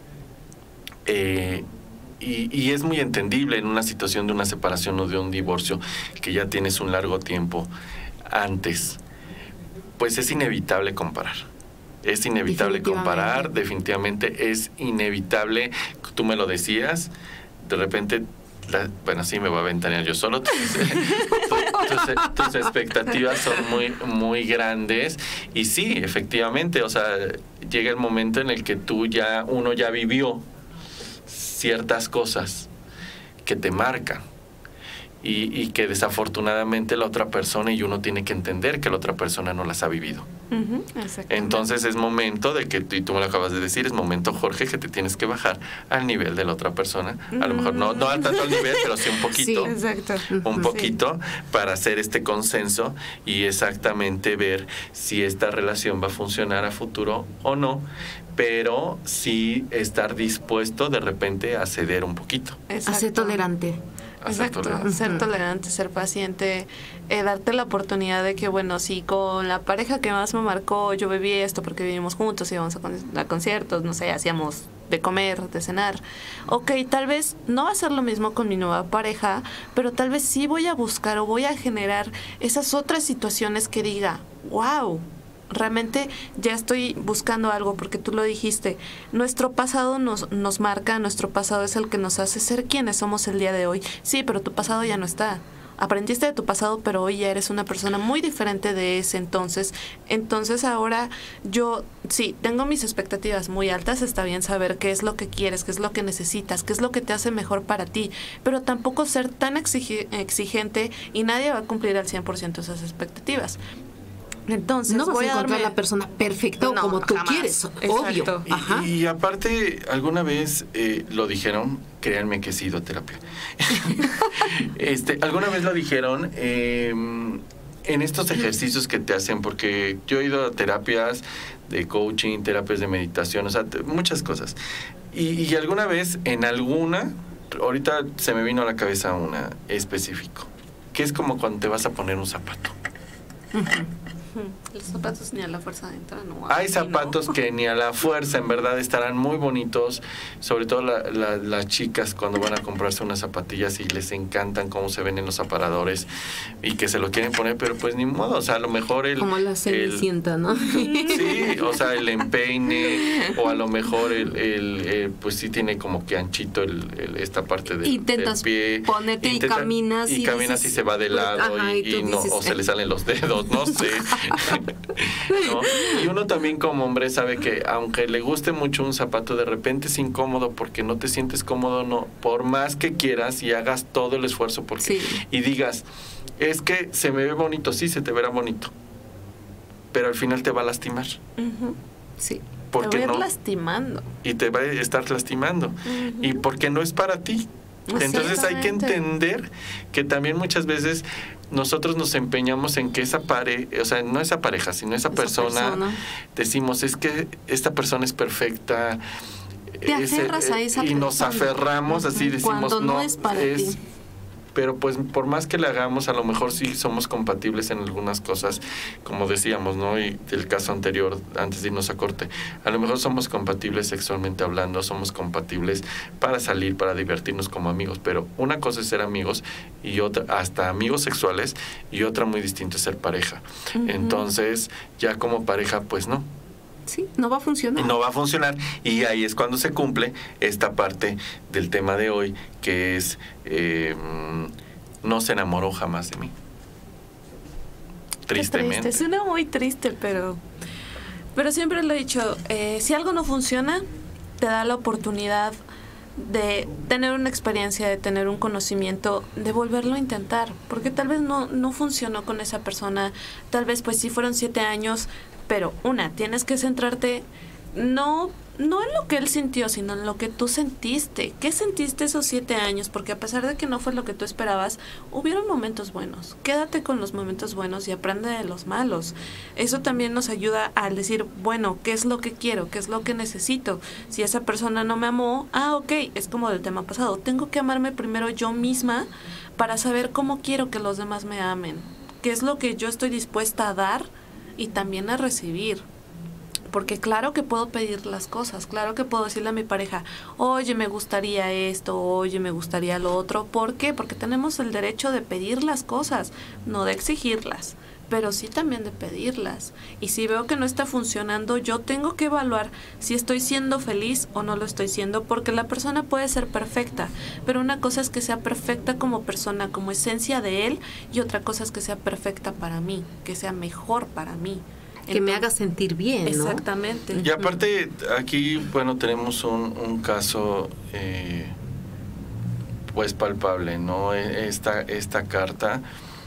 Y es muy entendible en una situación de una separación o de un divorcio que ya tienes un largo tiempo antes, pues es inevitable comparar. Es inevitable comparar, definitivamente es inevitable. Tú me lo decías, de repente, bueno, sí me voy a ventanear yo solo. Tus expectativas son muy grandes y sí, efectivamente, o sea, llega el momento en el que uno ya vivió ciertas cosas que te marcan. Y que desafortunadamente la otra persona y uno tiene que entender que la otra persona no las ha vivido. Entonces es momento de que, y tú me lo acabas de decir, es momento, Jorge, que te tienes que bajar al nivel de la otra persona. A lo mejor no tanto al nivel, pero sí un poquito. Sí, exacto. Un poquito para hacer este consenso y exactamente ver si esta relación va a funcionar a futuro o no, pero sí estar dispuesto de repente a ceder un poquito. A ser tolerante. Exacto, ser tolerante, ser paciente, darte la oportunidad de que, bueno, si con la pareja que más me marcó yo viví esto porque vivimos juntos, íbamos a conciertos, no sé, hacíamos de comer, de cenar. Ok, tal vez no va a ser lo mismo con mi nueva pareja, pero tal vez sí voy a buscar o voy a generar esas otras situaciones que diga, wow, realmente ya estoy buscando algo, porque tú lo dijiste, nuestro pasado nos marca, nuestro pasado es el que nos hace ser quienes somos el día de hoy. Sí, pero tu pasado ya no está. Aprendiste de tu pasado, pero hoy ya eres una persona muy diferente de ese entonces. Entonces ahora yo, sí, tengo mis expectativas muy altas, está bien saber qué es lo que quieres, qué es lo que necesitas, qué es lo que te hace mejor para ti, pero tampoco ser tan exigente y nadie va a cumplir al 100% esas expectativas. Entonces, no vas a encontrar la persona perfecta como tú quieres, obvio. Y aparte, alguna vez lo dijeron, créanme que he sido terapia. Alguna vez lo dijeron en estos ejercicios que te hacen, porque yo he ido a terapias de coaching, terapias de meditación, o sea, muchas cosas. Y alguna vez, ahorita se me vino a la cabeza una específico, que es como cuando te vas a poner un zapato. Los zapatos ni a la fuerza entran. Hay zapatos que ni a la fuerza, en verdad, estarán muy bonitos, sobre todo las chicas cuando van a comprarse unas zapatillas y les encantan cómo se ven en los aparadores y que se lo quieren poner, pero pues ni modo, o sea, a lo mejor como la Cenicienta, ¿no? Sí, o sea, el empeine, o a lo mejor pues sí tiene como que anchito esta parte del pie. Ponerte y caminas y caminas y se va de lado, y no, o se le salen los dedos, no sé. ¿No? Y uno también como hombre sabe que aunque le guste mucho un zapato, de repente es incómodo porque no te sientes cómodo, no, por más que quieras y hagas todo el esfuerzo porque y digas, es que se me ve bonito, sí, se te verá bonito, pero al final te va a lastimar. Sí. Te va a ir lastimando. Y te va a estar lastimando. Y porque no es para ti. Entonces hay que entender que también muchas veces nosotros nos empeñamos en que esa pareja, o sea, no esa pareja, sino esa persona, decimos, es que esta persona es perfecta. Te aferras a esa y nos aferramos, así decimos, cuando no es para ti. pero pues por más que le hagamos, a lo mejor sí somos compatibles en algunas cosas, como decíamos, ¿no? Y el caso anterior, antes de irnos a corte, a lo mejor somos compatibles sexualmente hablando, somos compatibles para salir, para divertirnos como amigos, pero una cosa es ser amigos y otra, hasta amigos sexuales, y otra muy distinta es ser pareja. Entonces, ya como pareja, pues no. Sí, no va a funcionar. No va a funcionar, y ahí es cuando se cumple esta parte del tema de hoy, que es no se enamoró jamás de mí. Tristemente. Triste. Suena muy triste, pero siempre lo he dicho, si algo no funciona, te da la oportunidad de tener una experiencia, de tener un conocimiento, de volverlo a intentar, porque tal vez no funcionó con esa persona, tal vez pues sí fueron 7 años, pero tienes que centrarte no en lo que él sintió, sino en lo que tú sentiste. ¿Qué sentiste esos 7 años? Porque a pesar de que no fue lo que tú esperabas, hubieron momentos buenos. Quédate con los momentos buenos y aprende de los malos. Eso también nos ayuda a decir, bueno, ¿qué es lo que quiero? ¿Qué es lo que necesito? Si esa persona no me amó, ok, es como del tema pasado. Tengo que amarme primero yo misma para saber cómo quiero que los demás me amen. ¿Qué es lo que yo estoy dispuesta a dar y también a recibir? Porque claro que puedo pedir las cosas, claro que puedo decirle a mi pareja, oye, me gustaría esto, oye, me gustaría lo otro. ¿Por qué? Porque tenemos el derecho de pedir las cosas, no de exigirlas, pero sí también de pedirlas. Y si veo que no está funcionando, yo tengo que evaluar si estoy siendo feliz o no lo estoy siendo, porque la persona puede ser perfecta, pero una cosa es que sea perfecta como persona, como esencia de él, y otra cosa es que sea perfecta para mí, que sea mejor para mí. Que me haga sentir bien, ¿no? Exactamente. Y aparte, aquí, bueno, tenemos un caso, pues palpable, ¿no? Esta carta,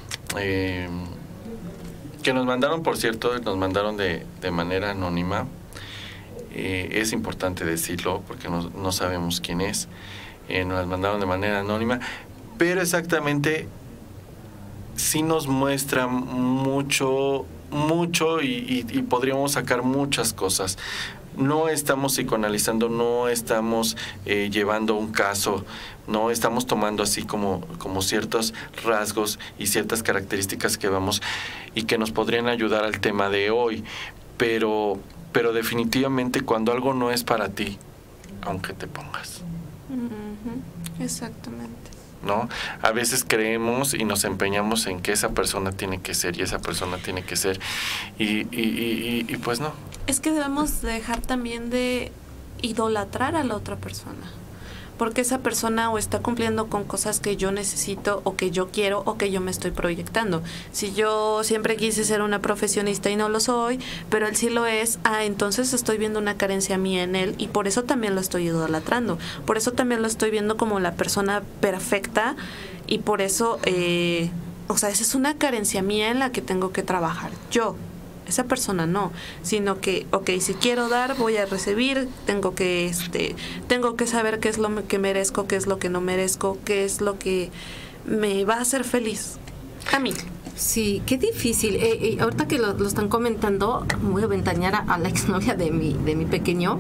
que nos mandaron, por cierto, nos mandaron de manera anónima. Es importante decirlo, porque no sabemos quién es. Nos las mandaron de manera anónima, pero exactamente sí nos muestra mucho y podríamos sacar muchas cosas. No estamos psicoanalizando, no estamos llevando un caso, no estamos tomando así como ciertos rasgos y ciertas características que vamos y que nos podrían ayudar al tema de hoy, pero definitivamente cuando algo no es para ti, aunque te pongas. Exactamente. ¿No? A veces creemos y nos empeñamos en que esa persona tiene que ser y esa persona tiene que ser y pues no. Es que debemos dejar también de idolatrar a la otra persona, porque esa persona o está cumpliendo con cosas que yo necesito o que yo quiero o que yo me estoy proyectando. Si yo siempre quise ser una profesionista y no lo soy, pero él sí lo es, entonces estoy viendo una carencia mía en él y por eso también lo estoy idolatrando. Por eso también lo estoy viendo como la persona perfecta y por eso, esa es una carencia mía en la que tengo que trabajar yo. Esa persona no, sino que, si quiero dar, voy a recibir, tengo que saber qué es lo que merezco, qué es lo que no merezco, qué es lo que me va a hacer feliz a mí. Sí, qué difícil. Ahorita que lo están comentando, voy a ventanear a la exnovia de mi pequeño.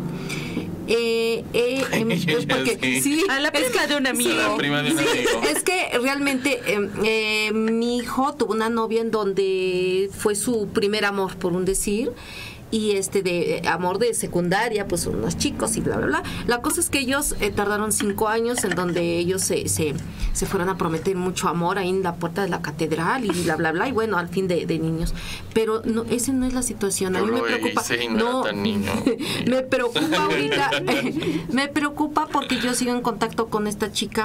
Porque, sí, a la prima de un amigo. Sí, la prima de un amigo. Es que realmente mi hijo tuvo una novia en donde fue su primer amor, por un decir, y de amor de secundaria, pues unos chicos y bla, bla, bla. La cosa es que ellos tardaron 5 años en donde ellos se fueron a prometer mucho amor ahí en la puerta de la catedral y bla, bla, bla, y bueno, al fin de niños. Pero no, esa no es la situación. A mí me preocupa. No, tan niño. Me preocupa ahorita, me preocupa porque yo sigo en contacto con esta chica,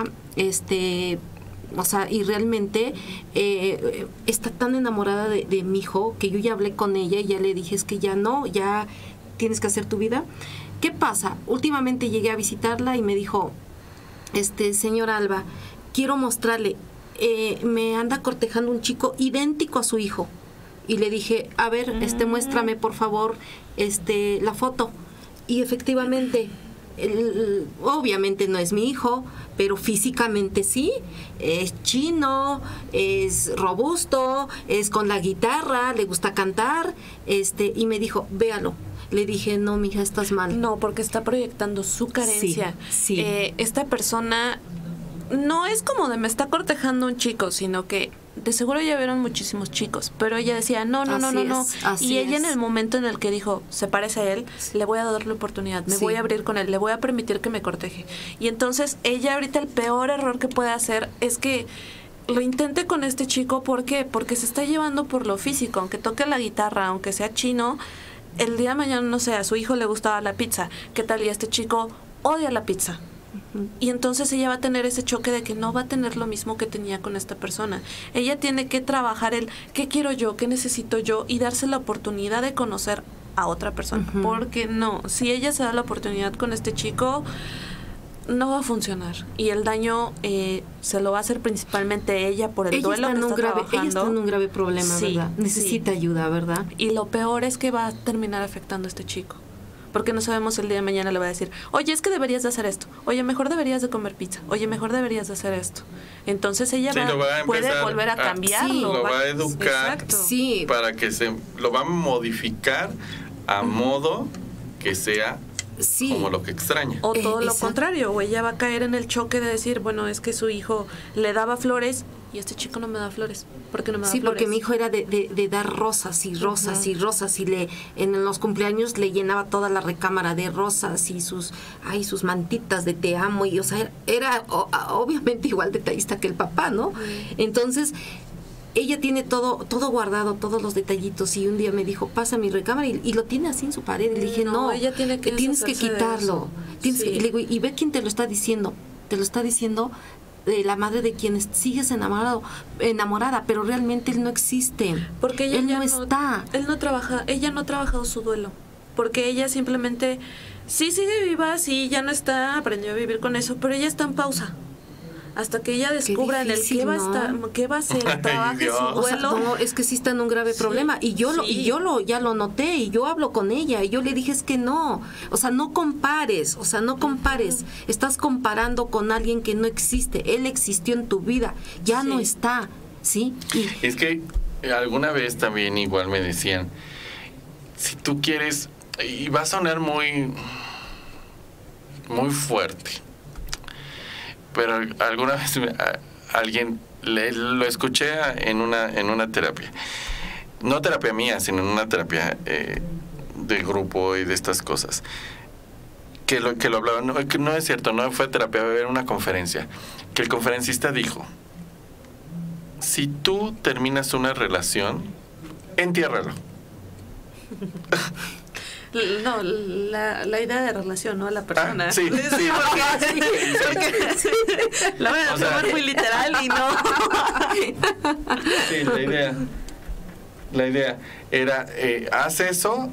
y realmente está tan enamorada de mi hijo que yo ya hablé con ella y ya le dije, es que ya tienes que hacer tu vida. ¿Qué pasa? Últimamente llegué a visitarla y me dijo, señora Alba, quiero mostrarle, me anda cortejando un chico idéntico a su hijo. Y le dije, a ver, muéstrame por favor la foto. Y efectivamente, obviamente no es mi hijo, pero físicamente sí, es chino, es robusto, es con la guitarra, le gusta cantar, y me dijo, véalo. Le dije, no, mija, estás mal. No, porque está proyectando su carencia. Sí. Esta persona no es como de me está cortejando un chico, sino que de seguro ya vieron muchísimos chicos, pero ella decía, no. Y ella en el momento en el que dijo, se parece a él, le voy a dar la oportunidad, me voy a abrir con él, le voy a permitir que me corteje. Y entonces ella ahorita el peor error que puede hacer es que lo intente con este chico. ¿Por qué? Porque se está llevando por lo físico, aunque toque la guitarra, aunque sea chino, el día de mañana, no sé, a su hijo le gustaba la pizza, ¿qué tal? Y este chico odia la pizza. Y entonces ella va a tener ese choque de que no va a tener lo mismo que tenía con esta persona. Ella tiene que trabajar el qué quiero yo, qué necesito yo y darse la oportunidad de conocer a otra persona. Porque no, si ella se da la oportunidad con este chico, no va a funcionar. Y el daño se lo va a hacer principalmente ella por el duelo que está trabajando. Ella está en un grave problema, ¿verdad? Necesita ayuda, ¿verdad? Y lo peor es que va a terminar afectando a este chico. Porque no sabemos el día de mañana le va a decir, oye, es que deberías de hacer esto. Oye, mejor deberías de comer pizza. Oye, mejor deberías de hacer esto. Entonces ella puede volver a cambiarlo. Lo va a educar para que lo va a modificar a modo que sea como lo que extraña. O todo lo contrario, o ella va a caer en el choque de decir, bueno, es que su hijo le daba flores y este chico no me da flores. ¿Por qué no me da flores? Sí, porque mi hijo era de dar rosas y rosas y rosas, y en los cumpleaños le llenaba toda la recámara de rosas y sus mantitas de te amo, y o sea, era obviamente igual detallista que el papá, ¿no? Entonces ella tiene todo guardado, todos los detallitos, y un día me dijo, pasa mi recámara, y lo tiene así en su pared. Y le dije, no, ella tienes que quitarlo. Y le digo, y ve quién te lo está diciendo. Te lo está diciendo de la madre de quien sigues enamorada, pero realmente él no existe. Porque ella él no está. Ella no ha trabajado su duelo. Porque ella simplemente, sí sigue viva, sí, ya no está, aprendió a vivir con eso, pero ella está en pausa. Hasta que ella descubra difícil, qué va a ser, trabaje su duelo. O sea, no, es que sí está en un grave problema. Y yo ya lo noté, y yo hablo con ella, y yo le dije, es que no. O sea, no compares. Estás comparando con alguien que no existe. Él existió en tu vida, ya no está, ¿sí? Es que alguna vez también igual me decían, si tú quieres, y va a sonar muy, muy fuerte, pero alguna vez alguien lo escuché en una terapia, no terapia mía, sino en una terapia de grupo y de estas cosas, que lo hablaban, que no es cierto, no fue terapia, era una conferencia, que el conferencista dijo, si tú terminas una relación, entiérralo. No, la idea de relación, no la persona. Sí. La voy a tomar muy literal y no. Sí, la idea era, haz eso,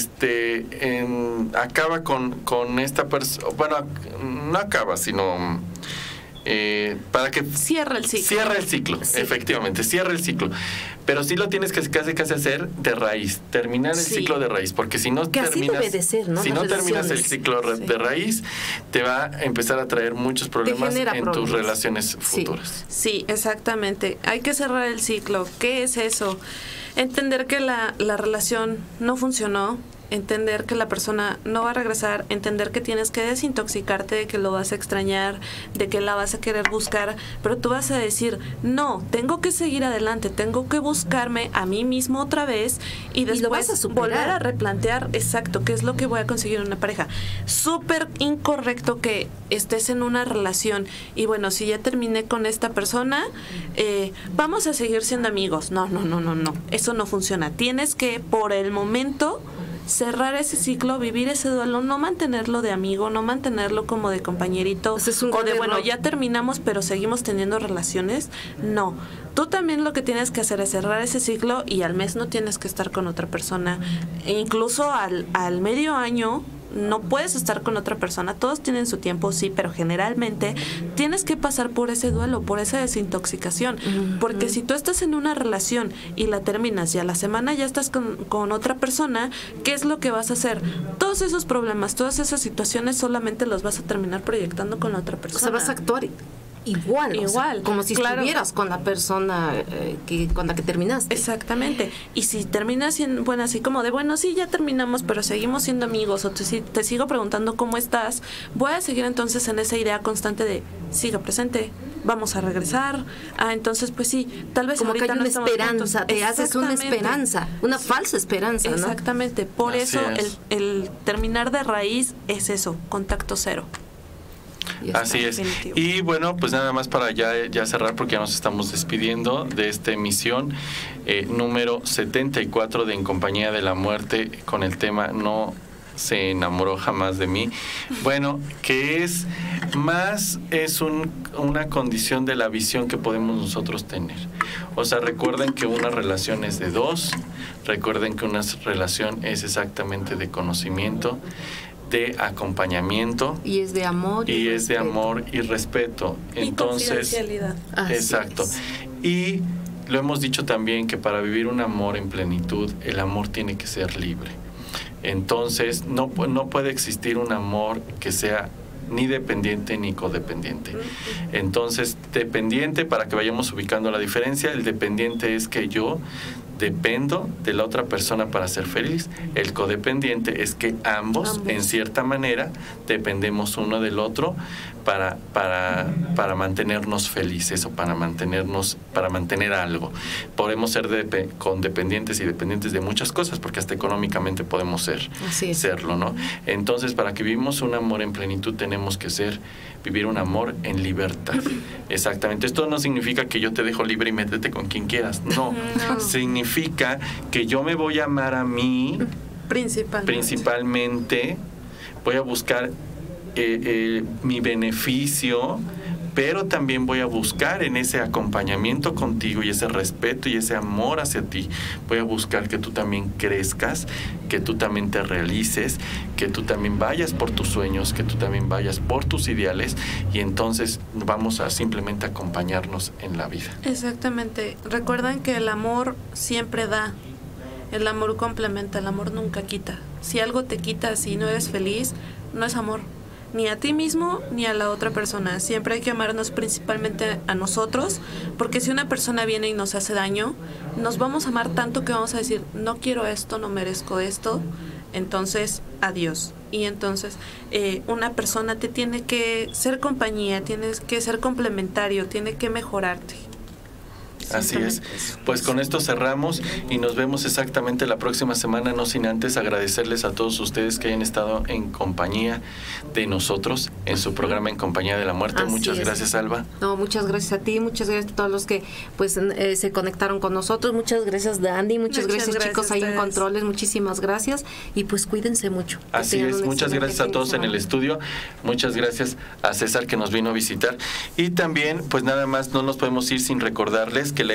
acaba con esta persona, bueno, no acaba, sino para que cierra el ciclo. Sí. Efectivamente, cierra el ciclo. Pero sí lo tienes que casi hacer de raíz, terminar el ciclo de raíz, porque si no terminas, así debe de ser, ¿no? Si no terminas el ciclo de raíz, te va a empezar a traer muchos problemas tus relaciones futuras. Sí, exactamente. Hay que cerrar el ciclo. ¿Qué es eso? Entender que la relación no funcionó, entender que la persona no va a regresar, entender que tienes que desintoxicarte, de que lo vas a extrañar, de que la vas a querer buscar, pero tú vas a decir, no, tengo que seguir adelante, tengo que buscarme a mí mismo otra vez y después volver a replantear exacto qué es lo que voy a conseguir en una pareja. Súper incorrecto que estés en una relación y bueno, si ya terminé con esta persona, vamos a seguir siendo amigos. No, eso no funciona. Tienes que, por el momento, cerrar ese ciclo, vivir ese duelo, no mantenerlo de amigo, no mantenerlo como de compañerito, o de bueno, ya terminamos pero seguimos teniendo relaciones. No, tú también lo que tienes que hacer es cerrar ese ciclo y al mes no tienes que estar con otra persona, e incluso al medio año no puedes estar con otra persona. Todos tienen su tiempo, sí, pero generalmente tienes que pasar por ese duelo, por esa desintoxicación. Porque si tú estás en una relación y la terminas y a la semana ya estás con otra persona, ¿qué es lo que vas a hacer? Todos esos problemas, todas esas situaciones solamente los vas a terminar proyectando con la otra persona. O sea, vas a actuar igual. O sea, como si claro. estuvieras con la persona con la que terminaste. Exactamente. Y si terminas siendo, bueno, así como de, bueno, sí, ya terminamos, pero seguimos siendo amigos, o te sigo preguntando cómo estás, voy a seguir entonces en esa idea constante de, siga presente, vamos a regresar. Entonces, pues sí, tal vez como que hay una esperanza, te haces una esperanza, una falsa esperanza, ¿no? Exactamente. Por Así eso es. el terminar de raíz es eso, contacto cero. Así es. Y bueno, pues nada más para ya cerrar, porque ya nos estamos despidiendo de esta emisión número 74 de En Compañía de la Muerte, con el tema No se enamoró jamás de mí. Bueno, que es una condición de la visión que podemos nosotros tener. O sea, recuerden que una relación es de dos, recuerden que una relación es exactamente de conocimiento, de acompañamiento, y es de amor y es de amor y respeto. Entonces, confidencialidad. Exacto. Y lo hemos dicho también, que para vivir un amor en plenitud, el amor tiene que ser libre. Entonces, no puede existir un amor que sea ni dependiente ni codependiente. Entonces, dependiente, para que vayamos ubicando la diferencia, el dependiente es que yo dependo de la otra persona para ser feliz. El codependiente es que ambos, en cierta manera, dependemos uno del otro para mantenernos felices, o para mantener algo. Podemos ser condependientes y dependientes de muchas cosas, porque hasta económicamente podemos serlo, ¿no? Entonces, para que vivamos un amor en plenitud, tenemos que vivir un amor en libertad. Exactamente. Esto no significa que yo te dejo libre y métete con quien quieras. No. Significa que yo me voy a amar a mí principalmente, voy a buscar mi beneficio, pero también voy a buscar en ese acompañamiento contigo y ese respeto y ese amor hacia ti, voy a buscar que tú también crezcas, que tú también te realices, que tú también vayas por tus sueños, que tú también vayas por tus ideales, y entonces vamos a simplemente acompañarnos en la vida. Exactamente. Recuerden que el amor siempre da, el amor complementa, el amor nunca quita. Si algo te quita, si no eres feliz, no es amor. Ni a ti mismo ni a la otra persona. Siempre hay que amarnos principalmente a nosotros, porque si una persona viene y nos hace daño, nos vamos a amar tanto que vamos a decir, no quiero esto, no merezco esto, entonces adiós. Y entonces una persona te tiene que ser compañía, tienes que ser complementario, tiene que mejorarte. Así es. Pues con esto cerramos y nos vemos exactamente la próxima semana, no sin antes agradecerles a todos ustedes que hayan estado en compañía de nosotros en su programa En Compañía de la Muerte. Muchas gracias, Alba. No, muchas gracias a ti, muchas gracias a todos los que pues se conectaron con nosotros. Muchas gracias, Dandy, muchas gracias chicos ahí en controles, muchísimas gracias, y pues cuídense mucho. Así es, muchas gracias a todos en el estudio, muchas gracias a César que nos vino a visitar, y también pues nada más no nos podemos ir sin recordarles que la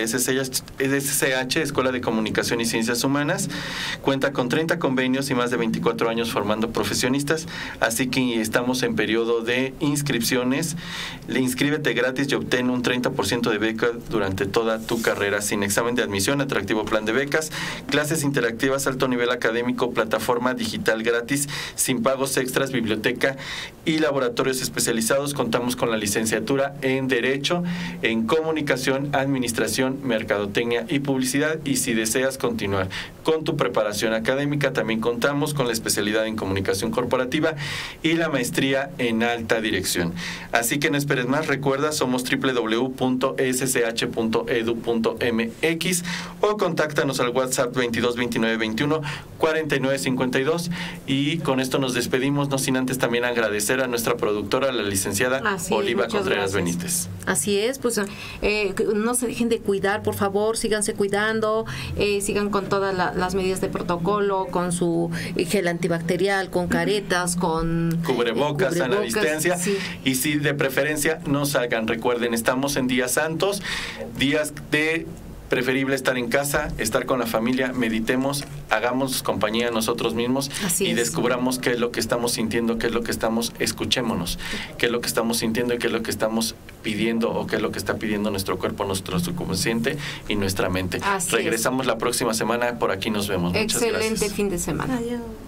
SSH, Escuela de Comunicación y Ciencias Humanas, cuenta con 30 convenios y más de 24 años formando profesionistas, así que estamos en periodo de inscripciones. Inscríbete gratis y obtén un 30% de beca durante toda tu carrera, sin examen de admisión, atractivo plan de becas, clases interactivas, alto nivel académico, plataforma digital gratis, sin pagos extras, biblioteca y laboratorios especializados. Contamos con la licenciatura en Derecho, en Comunicación, Administración, Mercadotecnia y Publicidad, y si deseas continuar con tu preparación académica, también contamos con la especialidad en Comunicación Corporativa y la maestría en Alta Dirección. Así que no esperes más, recuerda, somos www.ssh.edu.mx o contáctanos al WhatsApp 22 29 21 49 52, y con esto nos despedimos, no sin antes también agradecer a nuestra productora, la licenciada Oliva Contreras Benítez. Así es, pues no se dejen de cuidar, por favor, síganse cuidando, sigan con todas las medidas de protocolo, con su gel antibacterial, con caretas, con cubrebocas a la distancia, y si de preferencia no salgan. Recuerden, estamos en días santos, días de preferible estar en casa, estar con la familia, meditemos, hagamos compañía a nosotros mismos y descubramos qué es lo que estamos sintiendo, qué es lo que estamos, escuchémonos, qué es lo que estamos sintiendo y qué es lo que estamos pidiendo, o qué es lo que está pidiendo nuestro cuerpo, nuestro subconsciente y nuestra mente. Regresamos la próxima semana, por aquí nos vemos. Muchas gracias. Excelente fin de semana. Adiós.